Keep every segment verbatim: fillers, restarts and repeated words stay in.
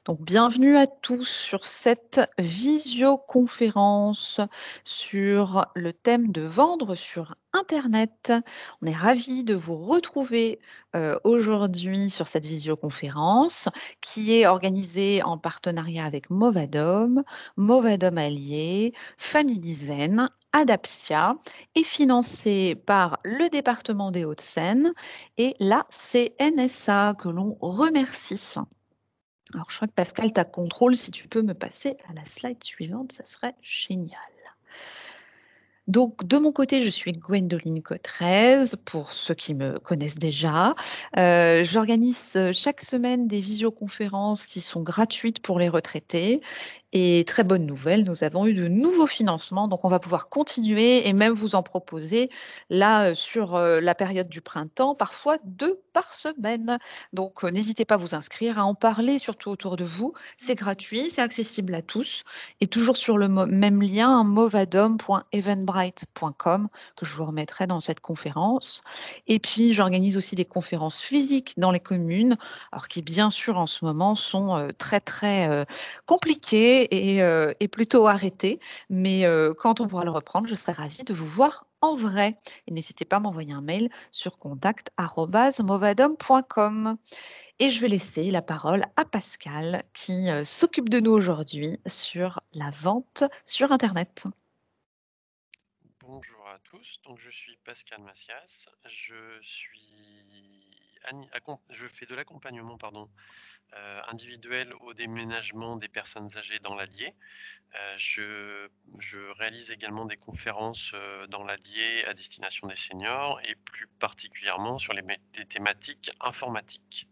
Donc, bienvenue à tous sur cette visioconférence sur le thème de vendre sur Internet. On est ravis de vous retrouver euh, aujourd'hui sur cette visioconférence qui est organisée en partenariat avec Movadom, Movadom Allié, Family Zen, Adaptia et financée par le département des Hauts-de-Seine et la C N S A que l'on remercie. Alors, je crois que Pascal, tu as contrôle. Si tu peux me passer à la slide suivante, ça serait génial. Donc, de mon côté, je suis Gwendoline Cotrez, pour ceux qui me connaissent déjà. Euh, J'organise chaque semaine des visioconférences qui sont gratuites pour les retraités. Et très bonne nouvelle, nous avons eu de nouveaux financements, donc on va pouvoir continuer et même vous en proposer là euh, sur euh, la période du printemps, parfois deux par semaine. Donc euh, n'hésitez pas à vous inscrire, à en parler surtout autour de vous. C'est gratuit, c'est accessible à tous et toujours sur le mo- même lien, movadom point eventbrite point com que je vous remettrai dans cette conférence. Et puis j'organise aussi des conférences physiques dans les communes, alors qui bien sûr en ce moment sont euh, très très euh, compliquées et, euh, et plutôt arrêtées. Mais euh, quand on pourra le reprendre, je serai ravie de vous voir en vrai. Et n'hésitez pas à m'envoyer un mail sur contact arobase movadom point com. Et je vais laisser la parole à Pascal qui euh, s'occupe de nous aujourd'hui sur la vente sur Internet. Bonjour à tous, donc je suis Pascal Macias, je suis ani- accom- je fais de l'accompagnement pardon euh, individuel au déménagement des personnes âgées dans l'Allier. Euh, je, je réalise également des conférences euh, dans l'Allier à destination des seniors et plus particulièrement sur les, mé- des thématiques informatiques.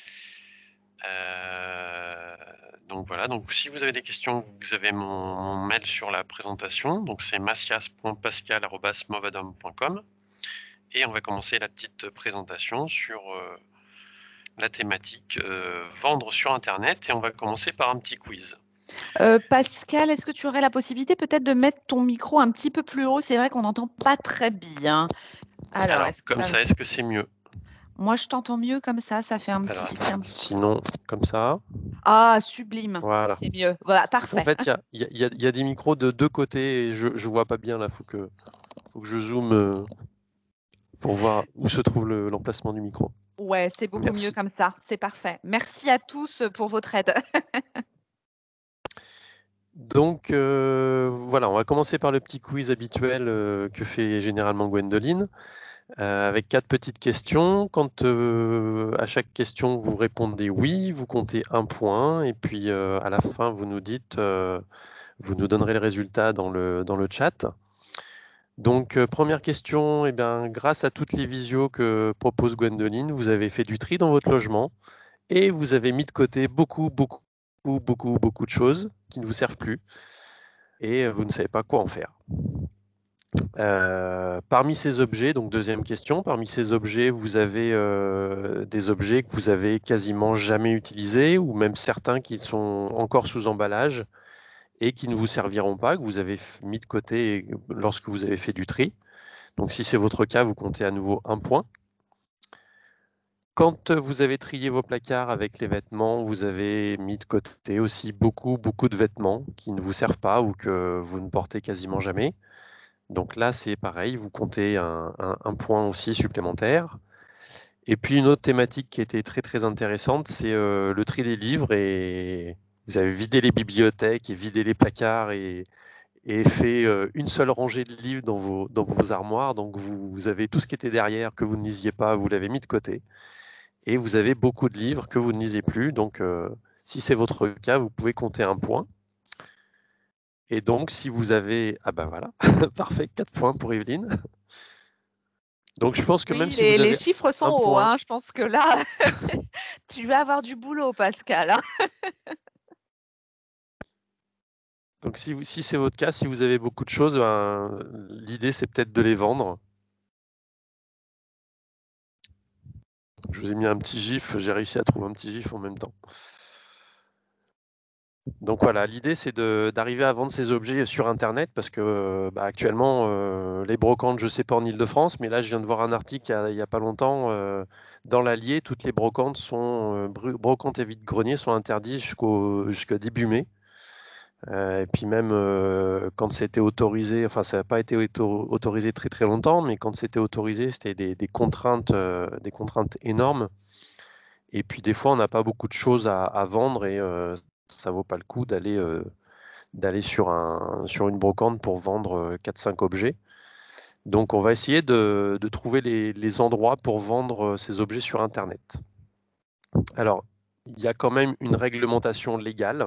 Euh, donc voilà, donc si vous avez des questions, vous avez mon, mon mail sur la présentation, donc c'est macias point pascal arobase movadom point com et on va commencer la petite présentation sur euh, la thématique euh, vendre sur internet et on va commencer par un petit quiz. Euh, Pascal, est-ce que tu aurais la possibilité peut-être de mettre ton micro un petit peu plus haut? C'est vrai qu'on n'entend pas très bien. Alors, Alors est-ce que comme ça... ça, est-ce que c'est mieux? Moi, je t'entends mieux comme ça. Ça fait un Alors petit... c'est un- sinon, comme ça, Ah, sublime. voilà. C'est mieux. Voilà, C'est qu'en parfait. fait, il y a, il y, a, il y a- il y a des micros de deux côtés et je ne vois pas bien là, faut que, faut que je zoome euh, pour voir où se trouve le- l'emplacement du micro. Ouais, c'est beaucoup mieux Merci. comme ça. C'est parfait. Merci à tous pour votre aide. Donc euh, voilà, on va commencer par le petit quiz habituel euh, que fait généralement Gwendoline, euh, avec quatre petites questions. Quand euh, à chaque question vous répondez oui, vous comptez un point, et puis euh, à la fin vous nous dites, euh, vous nous donnerez le résultat dans le, dans le chat. Donc euh, première question, eh bien, grâce à toutes les visios que propose Gwendoline, vous avez fait du tri dans votre logement et vous avez mis de côté beaucoup, beaucoup, beaucoup, beaucoup de choses qui ne vous servent plus et vous ne savez pas quoi en faire. Euh, parmi ces objets, donc deuxième question, parmi ces objets, vous avez euh, des objets que vous avez quasiment jamais utilisés ou même certains qui sont encore sous emballage et qui ne vous serviront pas, que vous avez mis de côté lorsque vous avez fait du tri. Donc si c'est votre cas, vous comptez à nouveau un point. Quand vous avez trié vos placards avec les vêtements, vous avez mis de côté aussi beaucoup, beaucoup de vêtements qui ne vous servent pas ou que vous ne portez quasiment jamais. Donc là, c'est pareil, vous comptez un, un, un point aussi supplémentaire. Et puis une autre thématique qui était très très intéressante, c'est euh, le tri des livres. Et vous avez vidé les bibliothèques et vidé les placards et, et fait euh, une seule rangée de livres dans vos, dans vos armoires. Donc vous, vous avez tout ce qui était derrière que vous ne lisiez pas, vous l'avez mis de côté. Et vous avez beaucoup de livres que vous ne lisez plus. Donc euh, si c'est votre cas, vous pouvez compter un point. Et donc, si vous avez... Ah ben voilà, parfait, quatre points pour Evelyne. Donc, je pense que même Oui, si les, vous les avez chiffres sont un hauts, point, hein. Je pense que là, tu vas avoir du boulot, Pascal, hein. donc si, vous- si c'est votre cas, si vous avez beaucoup de choses, ben, l'idée c'est peut-être de les vendre. Je vous ai mis un petit gif, j'ai réussi à trouver un petit gif en même temps. Donc voilà, l'idée c'est d'arriver à vendre ces objets sur Internet parce que bah, actuellement, euh, les brocantes, je ne sais pas en Ile-de-France, mais là je viens de voir un article il n'y a, a, pas longtemps, euh, dans l'Allier, toutes les brocantes, sont, euh, brocantes et vide-greniers sont interdites jusqu'au jusqu'au début mai. Euh, et puis même euh, quand c'était autorisé, enfin ça n'a pas été auto autorisé très très longtemps, mais quand c'était autorisé, c'était des, des, contraintes, euh, des contraintes énormes. Et puis des fois, on n'a pas beaucoup de choses à, à vendre et euh, ça vaut pas le coup d'aller euh, d'aller sur, un, sur une brocante pour vendre quatre cinq objets. Donc on va essayer de, de trouver les, les endroits pour vendre ces objets sur Internet. Alors, il y a quand même une réglementation légale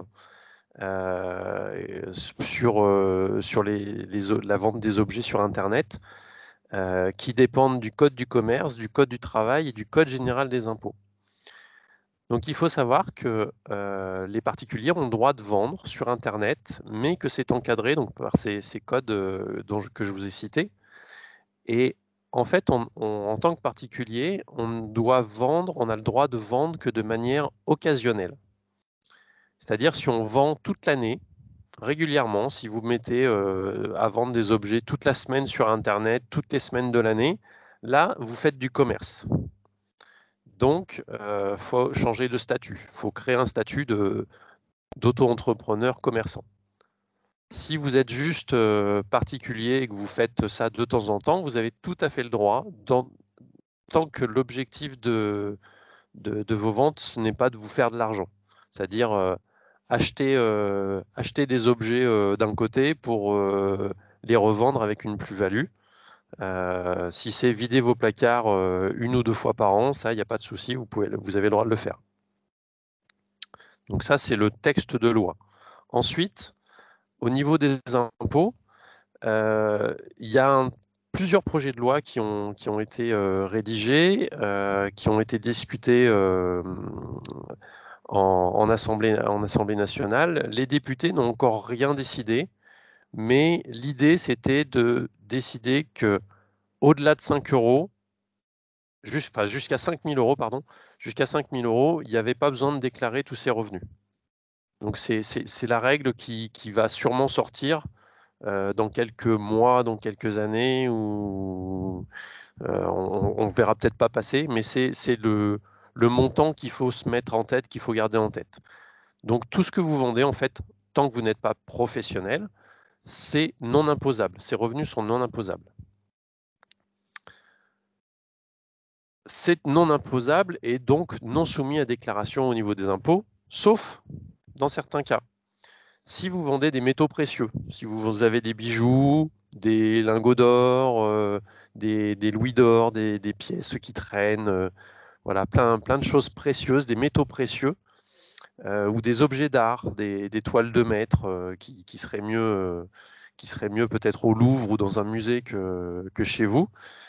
euh, sur, euh, sur les, les, la vente des objets sur Internet euh, qui dépendent du code du commerce, du code du travail et du code général des impôts. Donc il faut savoir que euh, les particuliers ont le droit de vendre sur Internet, mais que c'est encadré donc, par ces, ces codes euh, dont je, que je vous ai cités. Et en fait, on, on, en tant que particulier, on doit vendre, on a le droit de vendre que de manière occasionnelle. C'est-à-dire si on vend toute l'année, régulièrement, si vous mettez euh, à vendre des objets toute la semaine sur Internet, toutes les semaines de l'année, là, vous faites du commerce. Donc, il euh, faut changer de statut. Il faut créer un statut d'auto-entrepreneur commerçant. Si vous êtes juste euh, particulier et que vous faites ça de temps en temps, vous avez tout à fait le droit, dans, tant que l'objectif de, de, de, vos ventes, ce n'est pas de vous faire de l'argent. C'est-à-dire euh, acheter, euh, acheter des objets euh, d'un côté pour euh, les revendre avec une plus-value. Euh, si c'est vider vos placards euh, une ou deux fois par an, ça, il n'y a pas de souci, vous, pouvez, vous avez le droit de le faire. Donc ça, c'est le texte de loi. Ensuite, au niveau des impôts, euh, il y a un, plusieurs projets de loi qui ont, qui ont été euh, rédigés, euh, qui ont été discutés euh, en, en, assemblée, en Assemblée nationale. Les députés n'ont encore rien décidé, mais l'idée, c'était de décider que au-delà de cinq euros, Juste, enfin, jusqu'à cinq mille euros, pardon, jusqu'à cinq mille euros, il n'y avait pas besoin de déclarer tous ces revenus. Donc c'est la règle qui, qui, va sûrement sortir euh, dans quelques mois, dans quelques années, où euh, on ne verra peut-être pas passer, mais c'est le, le montant qu'il faut se mettre en tête, qu'il faut garder en tête. Donc tout ce que vous vendez, en fait, tant que vous n'êtes pas professionnel, c'est non imposable. Ces revenus sont non imposables. C'est non imposable et donc non soumis à déclaration au niveau des impôts, sauf dans certains cas. Si vous vendez des métaux précieux, si vous avez des bijoux, des lingots d'or, euh, des, des louis d'or, des, des pièces qui traînent, euh, voilà, plein, plein de choses précieuses, des métaux précieux, euh, ou des objets d'art, des, des toiles de maître euh, qui, qui seraient mieux, euh, qui seraient mieux peut-être au Louvre ou dans un musée que, que chez vous.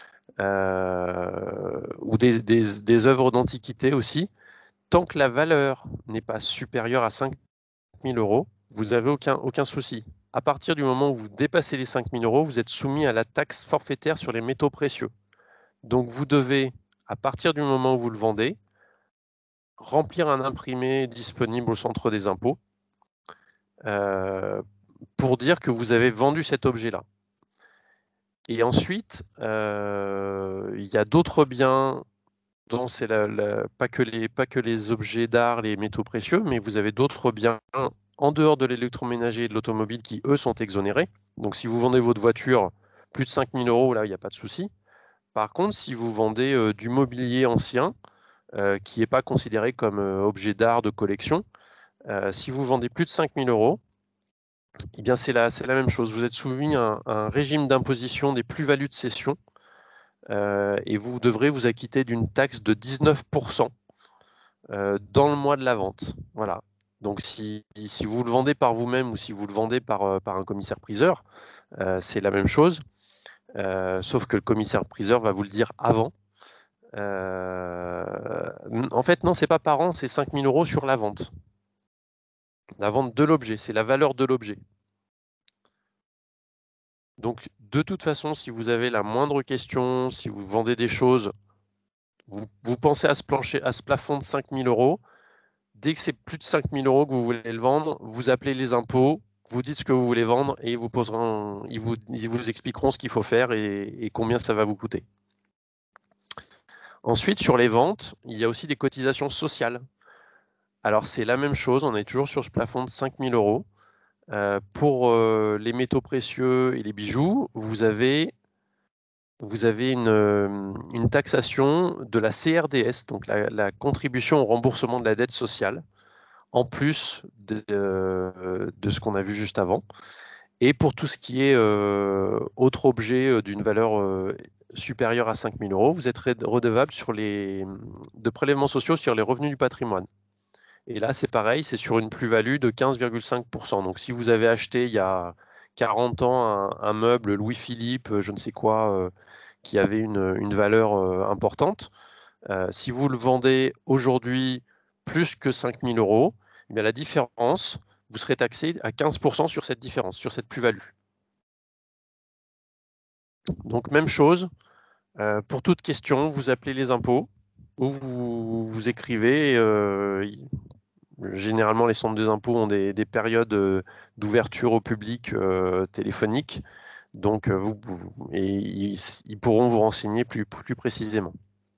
Euh, ou des, des, des œuvres d'antiquité aussi, tant que la valeur n'est pas supérieure à cinq mille euros, vous n'avez aucun, aucun souci. À partir du moment où vous dépassez les cinq mille euros, vous êtes soumis à la taxe forfaitaire sur les métaux précieux. Donc vous devez, à partir du moment où vous le vendez, remplir un imprimé disponible au centre des impôts euh, pour dire que vous avez vendu cet objet-là. Et ensuite, euh, il y a d'autres biens dont c'est la, la, pas, que les, pas que les objets d'art, les métaux précieux, mais vous avez d'autres biens en dehors de l'électroménager et de l'automobile qui, eux, sont exonérés. Donc si vous vendez votre voiture plus de cinq mille euros, là, il n'y a pas de souci. Par contre, si vous vendez euh, du mobilier ancien, euh, qui n'est pas considéré comme euh, objet d'art de collection, euh, si vous vendez plus de cinq mille euros, eh bien c'est la, la même chose. Vous êtes soumis à un, à un régime d'imposition des plus-values de cession euh, et vous devrez vous acquitter d'une taxe de dix-neuf pour cent euh, dans le mois de la vente. Voilà. Donc si, si vous le vendez par vous-même ou si vous le vendez par, euh, par un commissaire-priseur, euh, c'est la même chose, euh, sauf que le commissaire-priseur va vous le dire avant. Euh, en fait, non, c'est pas par an, c'est cinq mille euros sur la vente. La vente de l'objet, c'est la valeur de l'objet. Donc, de toute façon, si vous avez la moindre question, si vous vendez des choses, vous, vous pensez à ce, plancher, à ce plafond de cinq mille euros, dès que c'est plus de cinq mille euros que vous voulez le vendre, vous appelez les impôts, vous dites ce que vous voulez vendre et ils vous, poseront, ils vous, ils vous expliqueront ce qu'il faut faire et, et combien ça va vous coûter. Ensuite, sur les ventes, il y a aussi des cotisations sociales. Alors, c'est la même chose, on est toujours sur ce plafond de cinq mille euros. Euh, pour euh, les métaux précieux et les bijoux, vous avez, vous avez une, une taxation de la C R D S, donc la, la contribution au remboursement de la dette sociale, en plus de, euh, de ce qu'on a vu juste avant. Et pour tout ce qui est euh, autre objet d'une valeur euh, supérieure à cinq mille euros, vous êtes redevable sur les, de prélèvements sociaux sur les revenus du patrimoine. Et là, c'est pareil, c'est sur une plus-value de quinze virgule cinq pour cent. Donc, si vous avez acheté il y a quarante ans un, un meuble Louis-Philippe, je ne sais quoi, euh, qui avait une, une valeur euh, importante, euh, si vous le vendez aujourd'hui plus que cinq mille euros, eh bien, la différence, vous serez taxé à quinze pour cent sur cette différence, sur cette plus-value. Donc, même chose, euh, pour toute question, vous appelez les impôts ou vous, vous écrivez. Euh, généralement, les centres des impôts ont des, des périodes euh, d'ouverture au public euh, téléphonique, donc euh, vous, vous, et ils, ils pourront vous renseigner plus, plus précisément.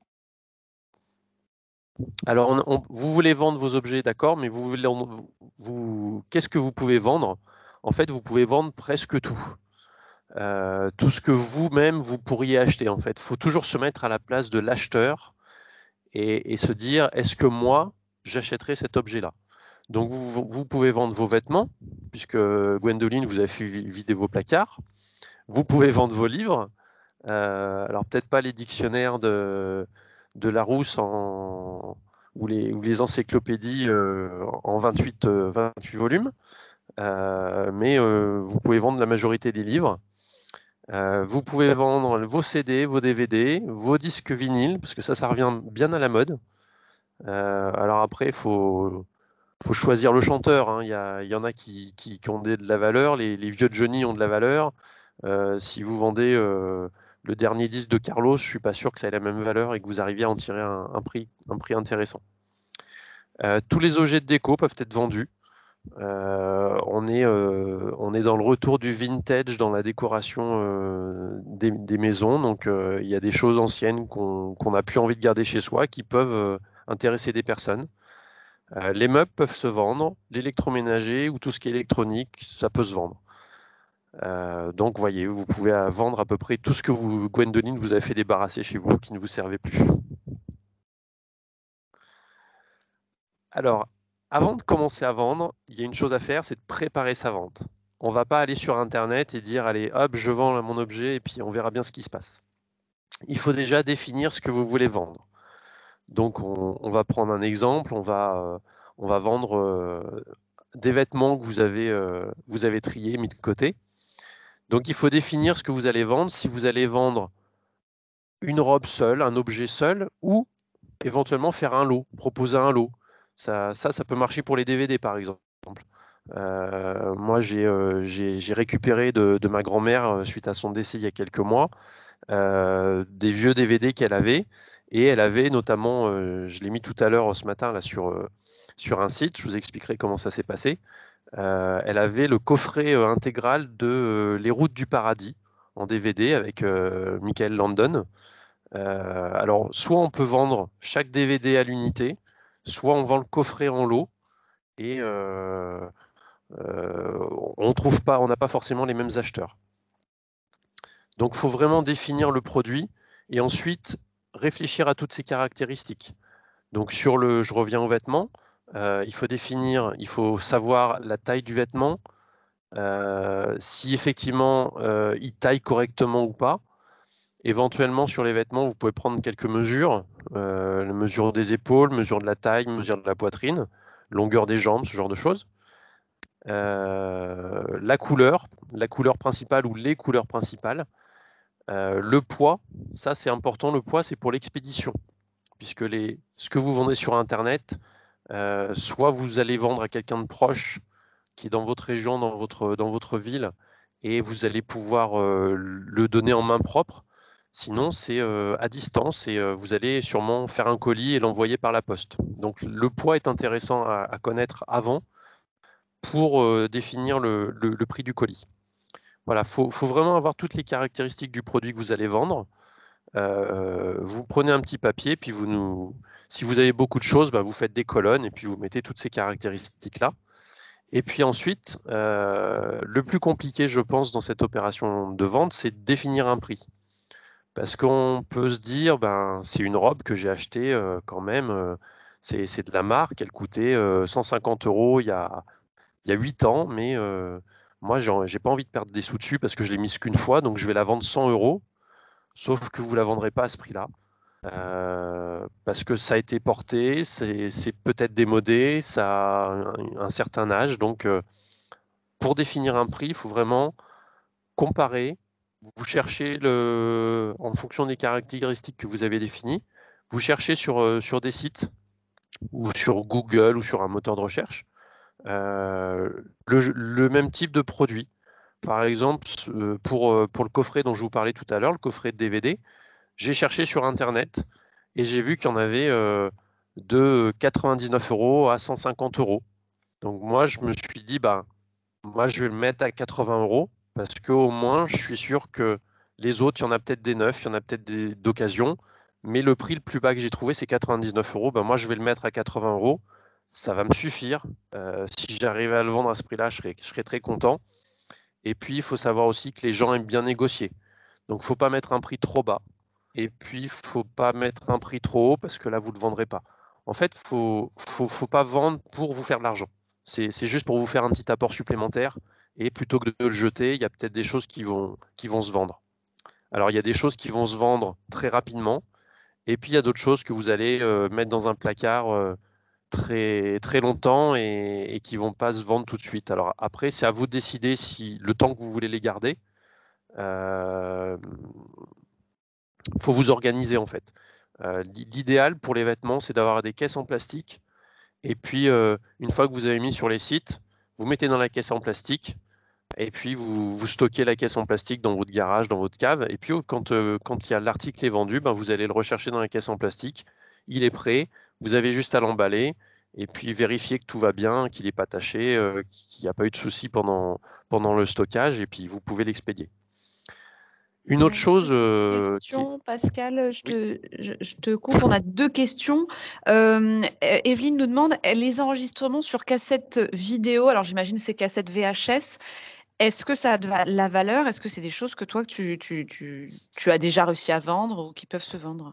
Alors, on, on, vous voulez vendre vos objets, d'accord, mais vous, voulez, vous, vous qu'est-ce que vous pouvez vendre? En fait, vous pouvez vendre presque tout. Euh, tout ce que vous-même, vous pourriez acheter, en fait. Il faut toujours se mettre à la place de l'acheteur et, et se dire, est-ce que moi, j'achèterais cet objet-là? Donc, vous, vous pouvez vendre vos vêtements, puisque Gwendoline, vous avez fait vider vos placards. Vous pouvez vendre vos livres. Euh, alors, peut-être pas les dictionnaires de, de Larousse en, ou, les, ou les encyclopédies euh, en vingt-huit, euh, vingt-huit volumes, euh, mais euh, vous pouvez vendre la majorité des livres. Euh, vous pouvez vendre vos C D, vos D V D, vos disques vinyles, parce que ça, ça revient bien à la mode. Euh, alors après, il faut, faut choisir le chanteur. Hein. Il y, a, il y en a qui, qui, qui ont des, de la valeur. Les, les vieux Johnny ont de la valeur. Euh, si vous vendez euh, le dernier disque de Carlos, je ne suis pas sûr que ça ait la même valeur et que vous arriviez à en tirer un, un, prix, un prix intéressant. Euh, tous les objets de déco peuvent être vendus. Euh, on, est, euh, on est dans le retour du vintage dans la décoration euh, des, des maisons. Donc, euh, il y a des choses anciennes qu'on qu'on n'a plus envie de garder chez soi qui peuvent euh, intéresser des personnes. Euh, les meubles peuvent se vendre, l'électroménager ou tout ce qui est électronique, ça peut se vendre. Euh, donc, voyez, vous pouvez vendre à peu près tout ce que vous, Gwendoline, vous avez fait débarrasser chez vous qui ne vous servait plus. Alors, avant de commencer à vendre, il y a une chose à faire, c'est de préparer sa vente. On ne va pas aller sur Internet et dire, allez, hop, je vends mon objet et puis on verra bien ce qui se passe. Il faut déjà définir ce que vous voulez vendre. Donc, on, on va prendre un exemple, on va, euh, on va vendre euh, des vêtements que vous avez, euh, vous avez triés, mis de côté. Donc, il faut définir ce que vous allez vendre. Si vous allez vendre une robe seule, un objet seul, ou éventuellement faire un lot, proposer un lot. Ça, ça, ça peut marcher pour les D V D, par exemple. Euh, moi, j'ai euh, récupéré de, de ma grand-mère, euh, suite à son décès il y a quelques mois, euh, des vieux D V D qu'elle avait. Et elle avait notamment, euh, je l'ai mis tout à l'heure ce matin là, sur, euh, sur un site, je vous expliquerai comment ça s'est passé. Euh, elle avait le coffret euh, intégral de euh, Les Routes du Paradis en D V D avec euh, Michael Landon. Euh, alors, soit on peut vendre chaque D V D à l'unité, soit on vend le coffret en lot et euh, euh, on trouve pas, on n'a pas forcément les mêmes acheteurs. Donc, il faut vraiment définir le produit et ensuite réfléchir à toutes ses caractéristiques. Donc, sur le, je reviens aux vêtements, euh, il faut définir, il faut savoir la taille du vêtement, euh, si effectivement euh, il taille correctement ou pas. Éventuellement, sur les vêtements, vous pouvez prendre quelques mesures, euh, la mesure des épaules, mesure de la taille, mesure de la poitrine, longueur des jambes, ce genre de choses. Euh, la couleur, la couleur principale ou les couleurs principales. Euh, le poids, ça c'est important, le poids c'est pour l'expédition, puisque les, ce que vous vendez sur Internet, euh, soit vous allez vendre à quelqu'un de proche qui est dans votre région, dans votre, dans votre ville, et vous allez pouvoir euh, le donner en main propre. Sinon, c'est euh, à distance et euh, vous allez sûrement faire un colis et l'envoyer par la poste. Donc, le poids est intéressant à, à connaître avant pour euh, définir le, le- le prix du colis. Voilà, il faut, faut vraiment avoir toutes les caractéristiques du produit que vous allez vendre. Euh, vous prenez un petit papier, puis vous nous, si vous avez beaucoup de choses, bah, vous faites des colonnes et puis vous mettez toutes ces caractéristiques-là. Et puis ensuite, euh, le plus compliqué, je pense, dans cette opération de vente, c'est de définir un prix. Parce qu'on peut se dire, ben, c'est une robe que j'ai achetée euh, quand même, euh, c'est, c'est de la marque, elle coûtait euh, cent cinquante euros il y a, il y a huit ans, mais euh, moi, j'ai j'ai pas envie de perdre des sous dessus parce que je l'ai mise qu'une fois, donc je vais la vendre cent euros, sauf que vous la vendrez pas à ce prix-là. Euh, parce que ça a été porté, c'est c'est peut-être démodé, ça a un, un certain âge. Donc, euh, pour définir un prix, il faut vraiment comparer. Vous cherchez le, en fonction des caractéristiques que vous avez définies, vous cherchez sur, euh, sur des sites ou sur Google ou sur un moteur de recherche euh, le, le même type de produit. Par exemple, euh, pour, euh, pour le coffret dont je vous parlais tout à l'heure, le coffret de D V D, j'ai cherché sur Internet et j'ai vu qu'il y en avait euh, de quatre-vingt-dix-neuf euros à cent cinquante euros. Donc moi, je me suis dit, bah, moi, je vais le mettre à quatre-vingts euros parce qu'au moins, je suis sûr que les autres, il y en a peut-être des neufs, il y en a peut-être des d'occasion, mais le prix le plus bas que j'ai trouvé, c'est quatre-vingt-dix-neuf euros. Ben, moi, je vais le mettre à quatre-vingts euros. Ça va me suffire. Euh, si j'arrive à le vendre à ce prix-là, je serai, je serai très content. Et puis, il faut savoir aussi que les gens aiment bien négocier. Donc, il ne faut pas mettre un prix trop bas. Et puis, il ne faut pas mettre un prix trop haut parce que là, vous ne le vendrez pas. En fait, il ne faut, faut, faut pas vendre pour vous faire de l'argent. C'est c'est juste pour vous faire un petit apport supplémentaire. Et plutôt que de le jeter, il y a peut-être des choses qui vont, qui vont se vendre. Alors, il y a des choses qui vont se vendre très rapidement. Et puis, il y a d'autres choses que vous allez euh, mettre dans un placard euh, très, très longtemps et, et qui ne vont pas se vendre tout de suite. Alors, après, c'est à vous de décider si le temps que vous voulez les garder. Il euh, faut vous organiser, en fait. Euh, L'idéal pour les vêtements, c'est d'avoir des caisses en plastique. Et puis, euh, une fois que vous avez mis sur les sites, vous mettez dans la caisse en plastique. Et puis, vous, vous stockez la caisse en plastique dans votre garage, dans votre cave. Et puis, quand, euh, quand il y a l'article est vendu, ben, vous allez le rechercher dans la caisse en plastique. Il est prêt. Vous avez juste à l'emballer. Et puis, vérifier que tout va bien, qu'il n'est pas taché, euh, qu'il n'y a pas eu de soucis pendant, pendant le stockage. Et puis, vous pouvez l'expédier. Une autre Ouais, chose petite euh, qui est... question, Pascal, je Oui. te, je, je te coupe. On a deux questions. Euh, E- Evelyne nous demande eh, les enregistrements sur cassette vidéo. Alors, j'imagine c'est cassette V H S. Est-ce que ça a de la la valeur? Est-ce que c'est des choses que toi, tu, tu, tu, tu as déjà réussi à vendre ou qui peuvent se vendre?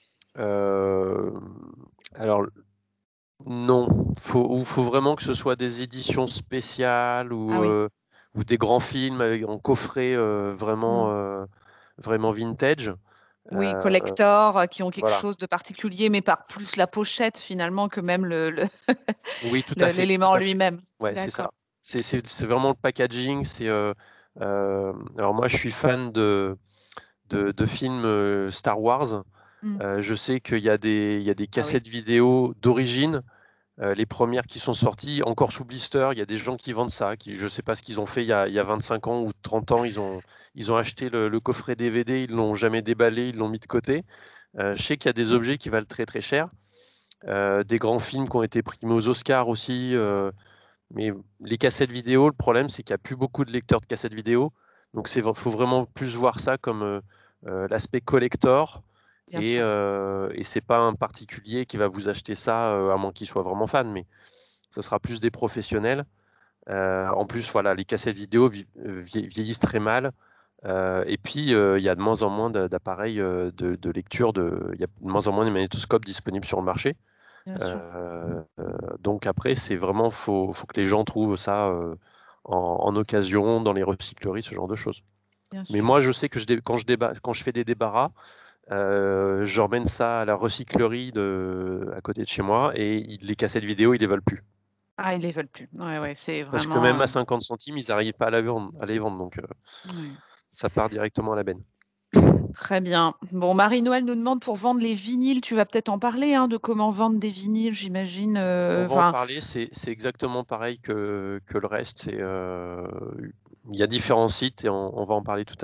Euh, alors, non. Faut, il faut vraiment que ce soit des éditions spéciales Ah ou, oui. euh, ou des grands films avec, en coffret euh, Mm. vraiment, euh, vraiment vintage. Oui, Euh, collector, euh, qui ont quelque voilà. chose de particulier, mais par plus la pochette finalement que même le, le- Oui, tout à le- fait, tout l'élément à fait. lui-même. Ouais, c'est ça. D'accord. C'est c'est- c'est vraiment le packaging. C'est euh, euh, alors moi, je suis fan de, de, de films euh, Star Wars. Mm. Euh, je sais qu'il y a des, il y a des Ah oui. cassettes vidéo d'origine. Euh, les premières qui sont sorties, encore sous blister, il y a des gens qui vendent ça. Qui, je ne sais pas ce qu'ils ont fait il y a, il y a vingt-cinq ans ou trente ans. Ils ont, ils ont acheté le, le coffret D V D, ils ne l'ont jamais déballé, ils l'ont mis de côté. Euh, je sais qu'il y a des objets qui valent très très cher. Euh, des grands films qui ont été primés aux Oscars aussi. Euh, mais les cassettes vidéo, le problème, c'est qu'il n'y a plus beaucoup de lecteurs de cassettes vidéo. Donc il faut vraiment plus voir ça comme euh, euh, l'aspect collector. Bien Et, sûr. euh, et c'est pas un particulier qui va vous acheter ça, euh, à moins qu'il soit vraiment fan. Mais ça sera plus des professionnels. Euh, en plus, voilà, les cassettes vidéo vie- euh, vie- vieillissent très mal. Euh, et puis, euh, il y a de moins en moins d'a- d'appareils euh, de, de lecture. De, il y a de moins en moins de magnétoscopes disponibles sur le marché. Bien sûr. Euh, euh, donc après, c'est vraiment, faut, faut que les gens trouvent ça euh, en, en occasion, dans les recycleries, ce genre de choses. Bien Mais sûr. moi, je sais que je dé- quand, je déba- quand je fais des débarras, euh, j'emmène ça à la recyclerie de, à côté de chez moi et ils- les cassettes vidéo, ils les veulent plus. Ah, ils les veulent plus. Ouais, ouais, c'est Parce que vraiment. même à euh, cinquante centimes, ils n'arrivent pas à, la vendre, à les vendre. Donc euh, ouais. ça part directement à la benne. Très bien. Bon, Marie-Noël nous demande pour vendre les vinyles, tu vas peut-être en parler, hein, de comment vendre des vinyles, j'imagine. On euh, va en Enfin, parler, c'est c'est exactement pareil que, que le reste. C'est, euh, il y a différents sites et on, on va en parler tout à l'heure.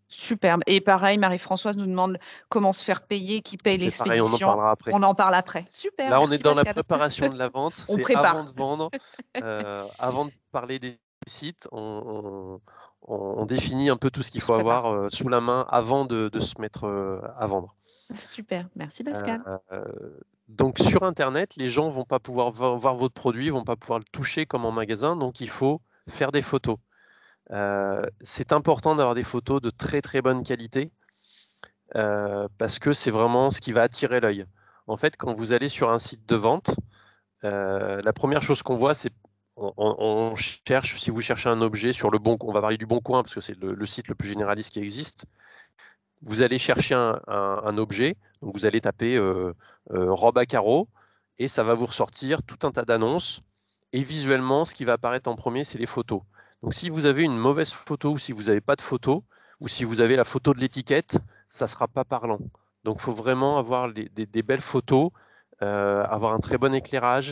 Superbe. Et pareil, Marie-Françoise nous demande comment se faire payer, qui paye C'est pareil, on en l'expédition. parlera après. On en parle après. Super, Là, on est merci dans la Pascal. préparation de la vente, On c'est avant prépare. de vendre, euh, avant de parler des sites, on, on- on définit un peu tout ce qu'il Je faut prépare. avoir euh, sous la main avant de, de se mettre euh, à vendre. Super, merci Euh, Pascal. euh, donc sur Internet, les gens vont pas pouvoir vo- voir votre produit, vont pas pouvoir le toucher comme en magasin, donc il faut faire des photos. Euh, c'est important d'avoir des photos de très très bonne qualité euh, parce que c'est vraiment ce qui va attirer l'œil. En fait, quand vous allez sur un site de vente, euh, la première chose qu'on voit, c'est on, on- on cherche, si vous cherchez un objet sur le bon, on va parler du Bon Coin parce que c'est le, le site le plus généraliste qui existe. Vous allez chercher un, un- un objet, donc vous allez taper euh, euh, robe à carreaux et ça va vous ressortir tout un tas d'annonces. Et visuellement, ce qui va apparaître en premier, c'est les photos. Donc si vous avez une mauvaise photo ou si vous n'avez pas de photo ou si vous avez la photo de l'étiquette, ça ne sera pas parlant. Donc il faut vraiment avoir les- des, des belles photos, euh, avoir un très bon éclairage,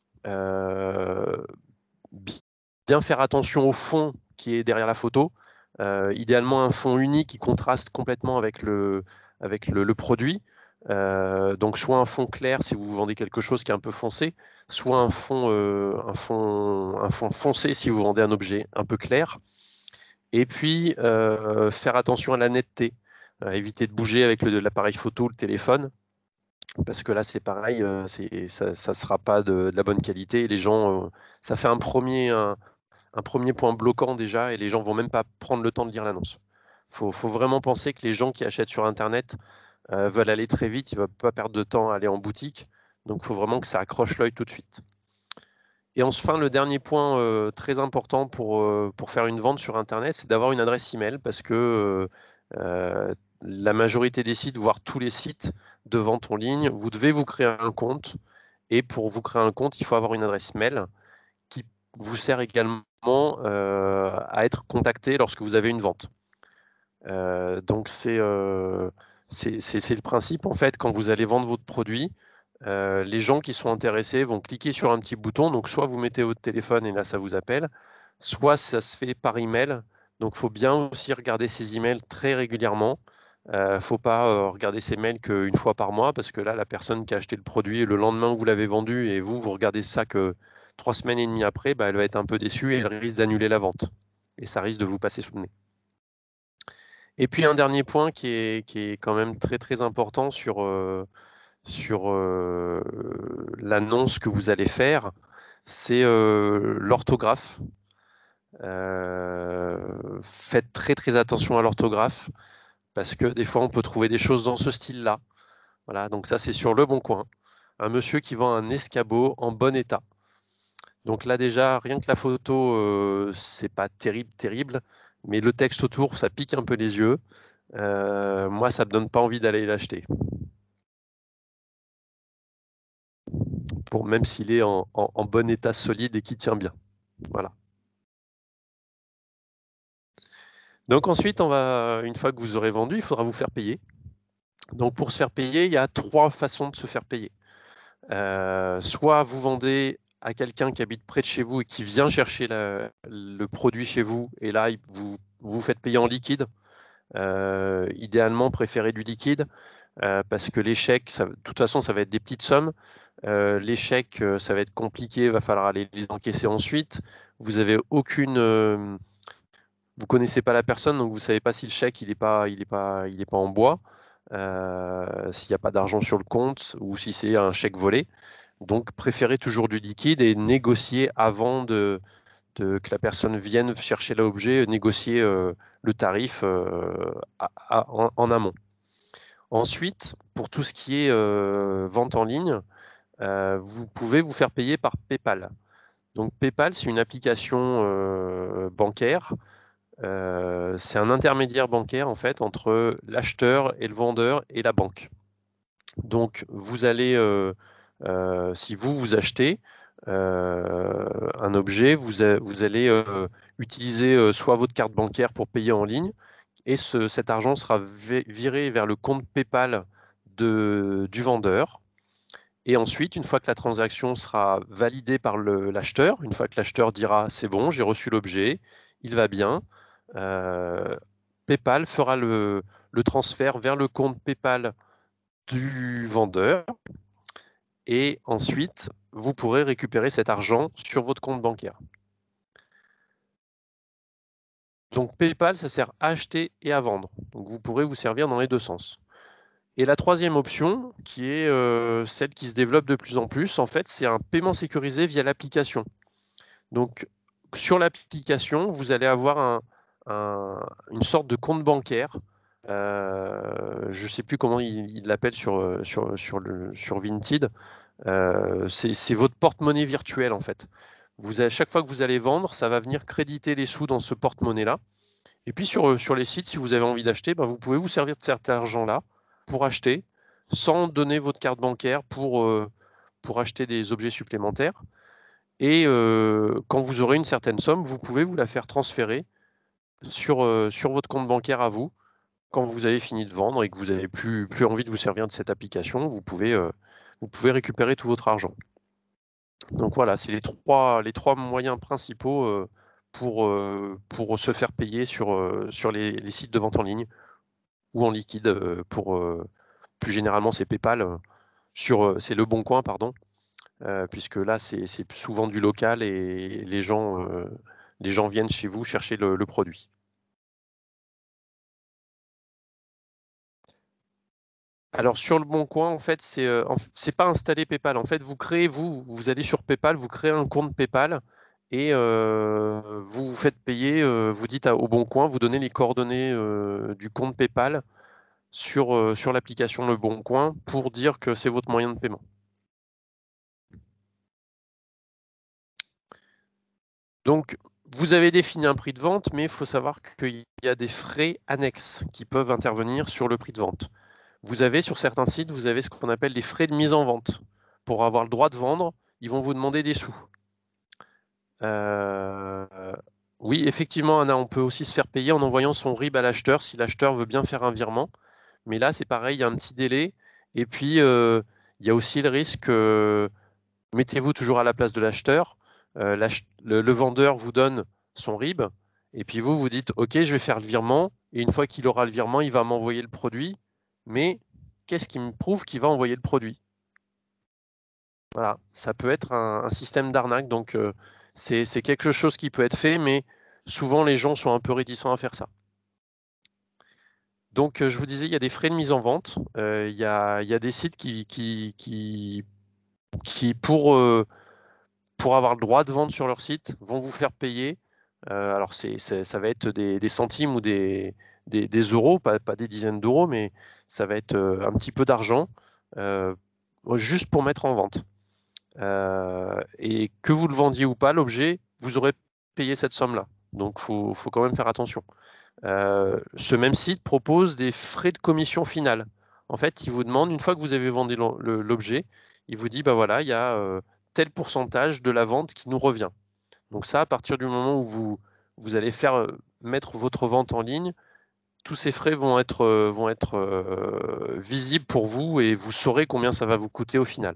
euh, bien faire attention au fond qui est derrière la photo. Euh, idéalement, un fond uni qui contraste complètement avec le, avec le, le produit. Euh, donc, soit un fond clair si vous vendez quelque chose qui est un peu foncé, soit un fond, euh, un fond, un fond foncé si vous vendez un objet un peu clair. Et puis, euh, faire attention à la netteté. Euh, éviter de bouger avec l'appareil photo, le téléphone, parce que là, c'est pareil, euh, c'est, ça ne sera pas de, de, la bonne qualité. Et les gens, euh, ça fait un premier, un, un premier point bloquant déjà, et les gens vont même pas prendre le temps de lire l'annonce. Il faut, faut, vraiment penser que les gens qui achètent sur Internet euh, veulent aller très vite, ils ne veulent pas perdre de temps à aller en boutique. Donc, il faut vraiment que ça accroche l'œil tout de suite. Et enfin, le dernier point euh, très important pour, euh, pour faire une vente sur Internet, c'est d'avoir une adresse email parce que euh, la majorité des sites, voire tous les sites de vente en ligne, vous devez vous créer un compte. Et pour vous créer un compte, il faut avoir une adresse mail qui vous sert également euh, à être contacté lorsque vous avez une vente. Euh, donc c'est euh, c'est c'est le principe en fait quand vous allez vendre votre produit. Euh, les gens qui sont intéressés vont cliquer sur un petit bouton. Donc, soit vous mettez votre téléphone et là, ça vous appelle, soit ça se fait par email. Donc, il faut bien aussi regarder ces emails très régulièrement. Il euh, ne faut pas euh, regarder ces mails qu'une fois par mois parce que là, la personne qui a acheté le produit le lendemain où vous l'avez vendu et vous, vous regardez ça que trois semaines et demie après, bah, elle va être un peu déçue et elle risque d'annuler la vente. Et ça risque de vous passer sous le nez. Et puis, un dernier point qui est, qui est quand même très, très important sur. Euh, sur euh, l'annonce que vous allez faire, c'est euh, l'orthographe. Euh, faites très très attention à l'orthographe parce que des fois on peut trouver des choses dans ce style-là. Voilà, donc ça c'est sur Le Bon Coin. Un monsieur qui vend un escabeau en bon état. Donc là déjà, rien que la photo, euh, c'est pas terrible, terrible, mais le texte autour, ça pique un peu les yeux. Euh, moi, ça me donne pas envie d'aller l'acheter. Pour même s'il est en, en, en bon état solide et qui tient bien. Voilà. Donc ensuite, on va, une fois que vous aurez vendu, il faudra vous faire payer. Donc pour se faire payer, il y a trois façons de se faire payer. Euh, soit vous vendez à quelqu'un qui habite près de chez vous et qui vient chercher la, le produit chez vous, et là, vous vous faites payer en liquide. Euh, idéalement, préférez du liquide, euh, parce que les chèques, ça, de toute façon, ça va être des petites sommes. Euh, les chèques, euh, ça va être compliqué, il va falloir aller les encaisser ensuite. Vous avez aucune... Euh, vous connaissez pas la personne, donc vous savez pas si le chèque il est pas, il est pas, il est pas en bois, euh, s'il n'y a pas d'argent sur le compte ou si c'est un chèque volé. Donc préférez toujours du liquide et négocier avant de, de- que la personne vienne chercher l'objet, négocier euh, le tarif euh, à- à- en, en amont. Ensuite, pour tout ce qui est euh, vente en ligne, euh, vous pouvez vous faire payer par PayPal. Donc PayPal, c'est une application euh, bancaire. Euh, c'est un intermédiaire bancaire en fait entre l'acheteur et le vendeur et la banque. Donc vous allez, euh, euh, si vous vous achetez euh, un objet, vous, a- vous allez euh, utiliser euh, soit votre carte bancaire pour payer en ligne et ce- cet argent sera vi- viré vers le compte PayPal de, du vendeur. Et ensuite, une fois que la transaction sera validée par le- l'acheteur, une fois que l'acheteur dira c'est bon, j'ai reçu l'objet, il va bien, euh, PayPal fera le, le transfert vers le compte PayPal du vendeur et ensuite, vous pourrez récupérer cet argent sur votre compte bancaire. Donc PayPal, ça sert à acheter et à vendre. Donc vous pourrez vous servir dans les deux sens. Et la troisième option, qui est euh, celle qui se développe de plus en plus, en fait, c'est un paiement sécurisé via l'application. Donc sur l'application, vous allez avoir un, un, une sorte de compte bancaire. Euh, je ne sais plus comment il l'appelle sur, sur, sur, le, sur Vinted. Euh, c'est votre porte-monnaie virtuel en fait. Vous avez, chaque fois que vous allez vendre, ça va venir créditer les sous dans ce porte-monnaie-là. Et puis sur, sur les sites, si vous avez envie d'acheter, ben, vous pouvez vous servir de cet argent-là pour acheter, sans donner votre carte bancaire pour, euh, pour acheter des objets supplémentaires. Et euh, quand vous aurez une certaine somme, vous pouvez vous la faire transférer sur, euh, sur votre compte bancaire à vous. Quand vous avez fini de vendre et que vous n'avez plus, plus envie de vous servir de cette application, vous pouvez, euh, vous pouvez récupérer tout votre argent. Donc voilà, c'est les trois, les trois moyens principaux euh, pour, euh, pour se faire payer sur, euh, sur les, les sites de vente en ligne ou en liquide. Euh, pour euh, plus généralement, c'est PayPal. Euh, sur, euh, c'est Le Bon Coin, pardon, euh, puisque là, c'est souvent du local et les gens, euh, les gens viennent chez vous chercher le, le produit. Alors sur Le Bon Coin, en fait, c'est euh, c'est pas installé PayPal. En fait, vous créez, vous, vous allez sur PayPal, vous créez un compte PayPal et euh, vous vous faites payer, euh, vous dites à, au Bon Coin, vous donnez les coordonnées euh, du compte PayPal sur, euh, sur l'application Le Bon Coin pour dire que c'est votre moyen de paiement. Donc, vous avez défini un prix de vente, mais il faut savoir qu'il y a des frais annexes qui peuvent intervenir sur le prix de vente. Vous avez sur certains sites, vous avez ce qu'on appelle des frais de mise en vente. Pour avoir le droit de vendre, ils vont vous demander des sous. Euh, oui, effectivement, Anna, on peut aussi se faire payer en envoyant son R I B à l'acheteur si l'acheteur veut bien faire un virement. Mais là, c'est pareil, il y a un petit délai. Et puis, euh, il y a aussi le risque, euh, mettez-vous toujours à la place de l'acheteur. Euh, le, le vendeur vous donne son R I B. Et puis vous, vous dites, OK, je vais faire le virement. Et une fois qu'il aura le virement, il va m'envoyer le produit. Mais qu'est-ce qui me prouve qu'il va envoyer le produit? Voilà, ça peut être un, un système d'arnaque. Donc, euh, c'est quelque chose qui peut être fait, mais souvent les gens sont un peu réticents à faire ça. Donc, euh, je vous disais, il y a des frais de mise en vente. Euh, il, y a, il y a des sites qui, qui, qui, qui pour, euh, pour avoir le droit de vendre sur leur site, vont vous faire payer. Euh, alors, c'est, ça va être des, des centimes ou des, des, des euros, pas, pas des dizaines d'euros, mais ça va être euh, un petit peu d'argent euh, juste pour mettre en vente. Euh, et que vous le vendiez ou pas, l'objet, vous aurez payé cette somme-là. Donc, il faut, faut quand même faire attention. Euh, ce même site propose des frais de commission finale. En fait, il vous demande, une fois que vous avez vendu l'objet, il vous dit, bah voilà, il y a euh, tel pourcentage de la vente qui nous revient. Donc ça, à partir du moment où vous, vous allez faire euh, mettre votre vente en ligne, tous ces frais vont être, euh, vont être euh, visibles pour vous et vous saurez combien ça va vous coûter au final.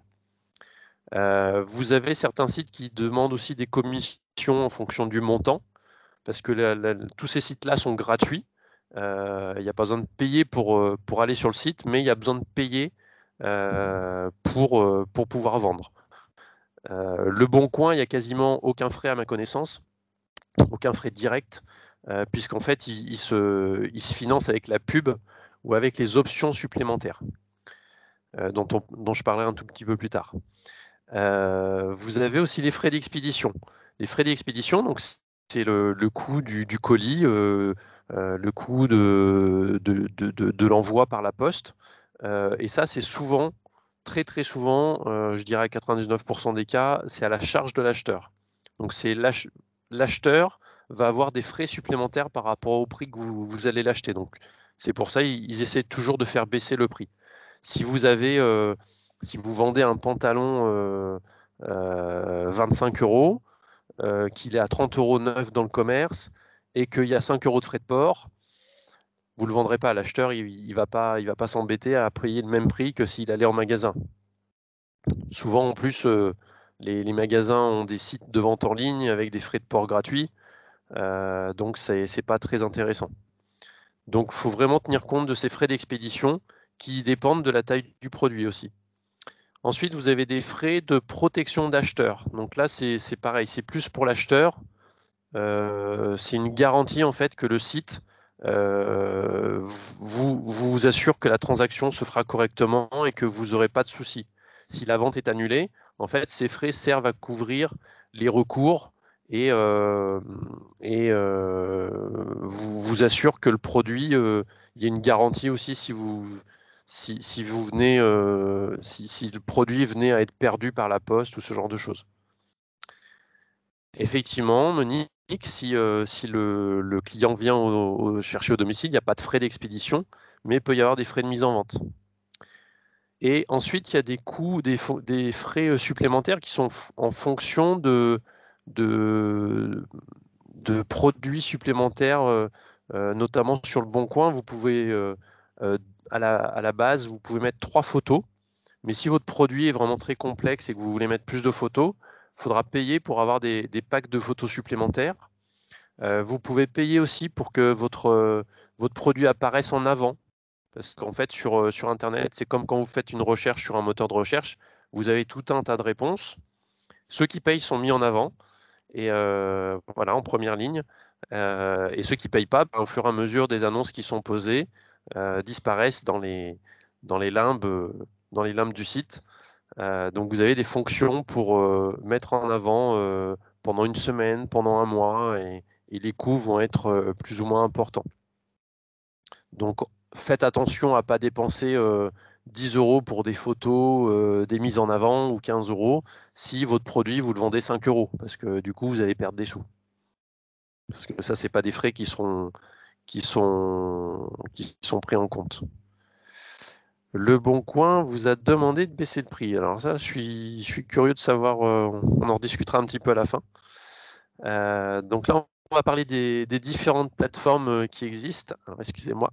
Euh, vous avez certains sites qui demandent aussi des commissions en fonction du montant, parce que la, la, tous ces sites-là sont gratuits. Euh, il n'y a pas besoin de payer pour, euh, pour aller sur le site, mais il y a besoin de payer euh, pour, euh, pour pouvoir vendre. Euh, le Bon Coin, il n'y a quasiment aucun frais à ma connaissance, aucun frais direct, euh, puisqu'en fait, il, il, se, il se finance avec la pub ou avec les options supplémentaires, euh, dont, on, dont je parlerai un tout petit peu plus tard. Euh, vous avez aussi les frais d'expédition. Les frais d'expédition, donc c'est le, le coût du, du colis, euh, euh, le coût de, de, de, de, de l'envoi par la poste. Euh, et ça, c'est souvent, très très souvent, euh, je dirais à quatre-vingt-dix-neuf pour cent des cas, c'est à la charge de l'acheteur. Donc c'est l'acheteur va avoir des frais supplémentaires par rapport au prix que vous, vous allez l'acheter. Donc c'est pour ça ils, ils essaient toujours de faire baisser le prix. Si vous avez, euh, si vous vendez un pantalon euh, euh, vingt-cinq euros, euh, qu'il est à trente euros neuf dans le commerce et qu'il y a cinq euros de frais de port, vous ne le vendrez pas à l'acheteur, il ne va pas, il va pas s'embêter à payer le même prix que s'il allait en magasin. Souvent, en plus, euh, les, les magasins ont des sites de vente en ligne avec des frais de port gratuits, euh, donc c'est n'est pas très intéressant. Donc, il faut vraiment tenir compte de ces frais d'expédition qui dépendent de la taille du produit aussi. Ensuite, vous avez des frais de protection d'acheteur. Donc là, c'est pareil, c'est plus pour l'acheteur. Euh, c'est une garantie en fait que le site euh, vous, vous assure que la transaction se fera correctement et que vous n'aurez pas de soucis. Si la vente est annulée, en fait, ces frais servent à couvrir les recours et, euh, et euh, vous, vous assure que le produit, euh, il y a une garantie aussi si vous, si, si vous venez, euh, si, si le produit venait à être perdu par la poste ou ce genre de choses. Effectivement, Monique, si, euh, si le, le client vient au, au- chercher au domicile, il n'y a pas de frais d'expédition, mais il peut y avoir des frais de mise en vente. Et ensuite, il y a des coûts, des, des frais euh, supplémentaires qui sont en fonction de, de, de produits supplémentaires, euh, euh, notamment sur le Bon Coin. Vous pouvez, euh, euh, à la, à la base, vous pouvez mettre trois photos. Mais si votre produit est vraiment très complexe et que vous voulez mettre plus de photos, il faudra payer pour avoir des, des packs de photos supplémentaires. Euh, vous pouvez payer aussi pour que votre, euh, votre produit apparaisse en avant. Parce qu'en fait, sur, euh, sur Internet, c'est comme quand vous faites une recherche sur un moteur de recherche, vous avez tout un tas de réponses. Ceux qui payent sont mis en avant, et euh, voilà, en première ligne. Euh, et ceux qui ne payent pas, ben, au fur et à mesure des annonces qui sont posées, euh, disparaissent dans les, dans les limbes, euh, dans les limbes du site. Euh, donc vous avez des fonctions pour euh, mettre en avant euh, pendant une semaine, pendant un mois, et, et les coûts vont être euh, plus ou moins importants. Donc faites attention à ne pas dépenser euh, dix euros pour des photos, euh, des mises en avant ou quinze euros si votre produit vous le vendez cinq euros, parce que du coup vous allez perdre des sous. Parce que ça, c'est pas des frais qui seront, qui sont, qui sont pris en compte. Le Bon Coin vous a demandé de baisser le prix. Alors ça, je suis, je suis curieux de savoir, euh, on en rediscutera un petit peu à la fin. Euh, donc là, on va parler des, des différentes plateformes euh, qui existent. Alors, excusez-moi.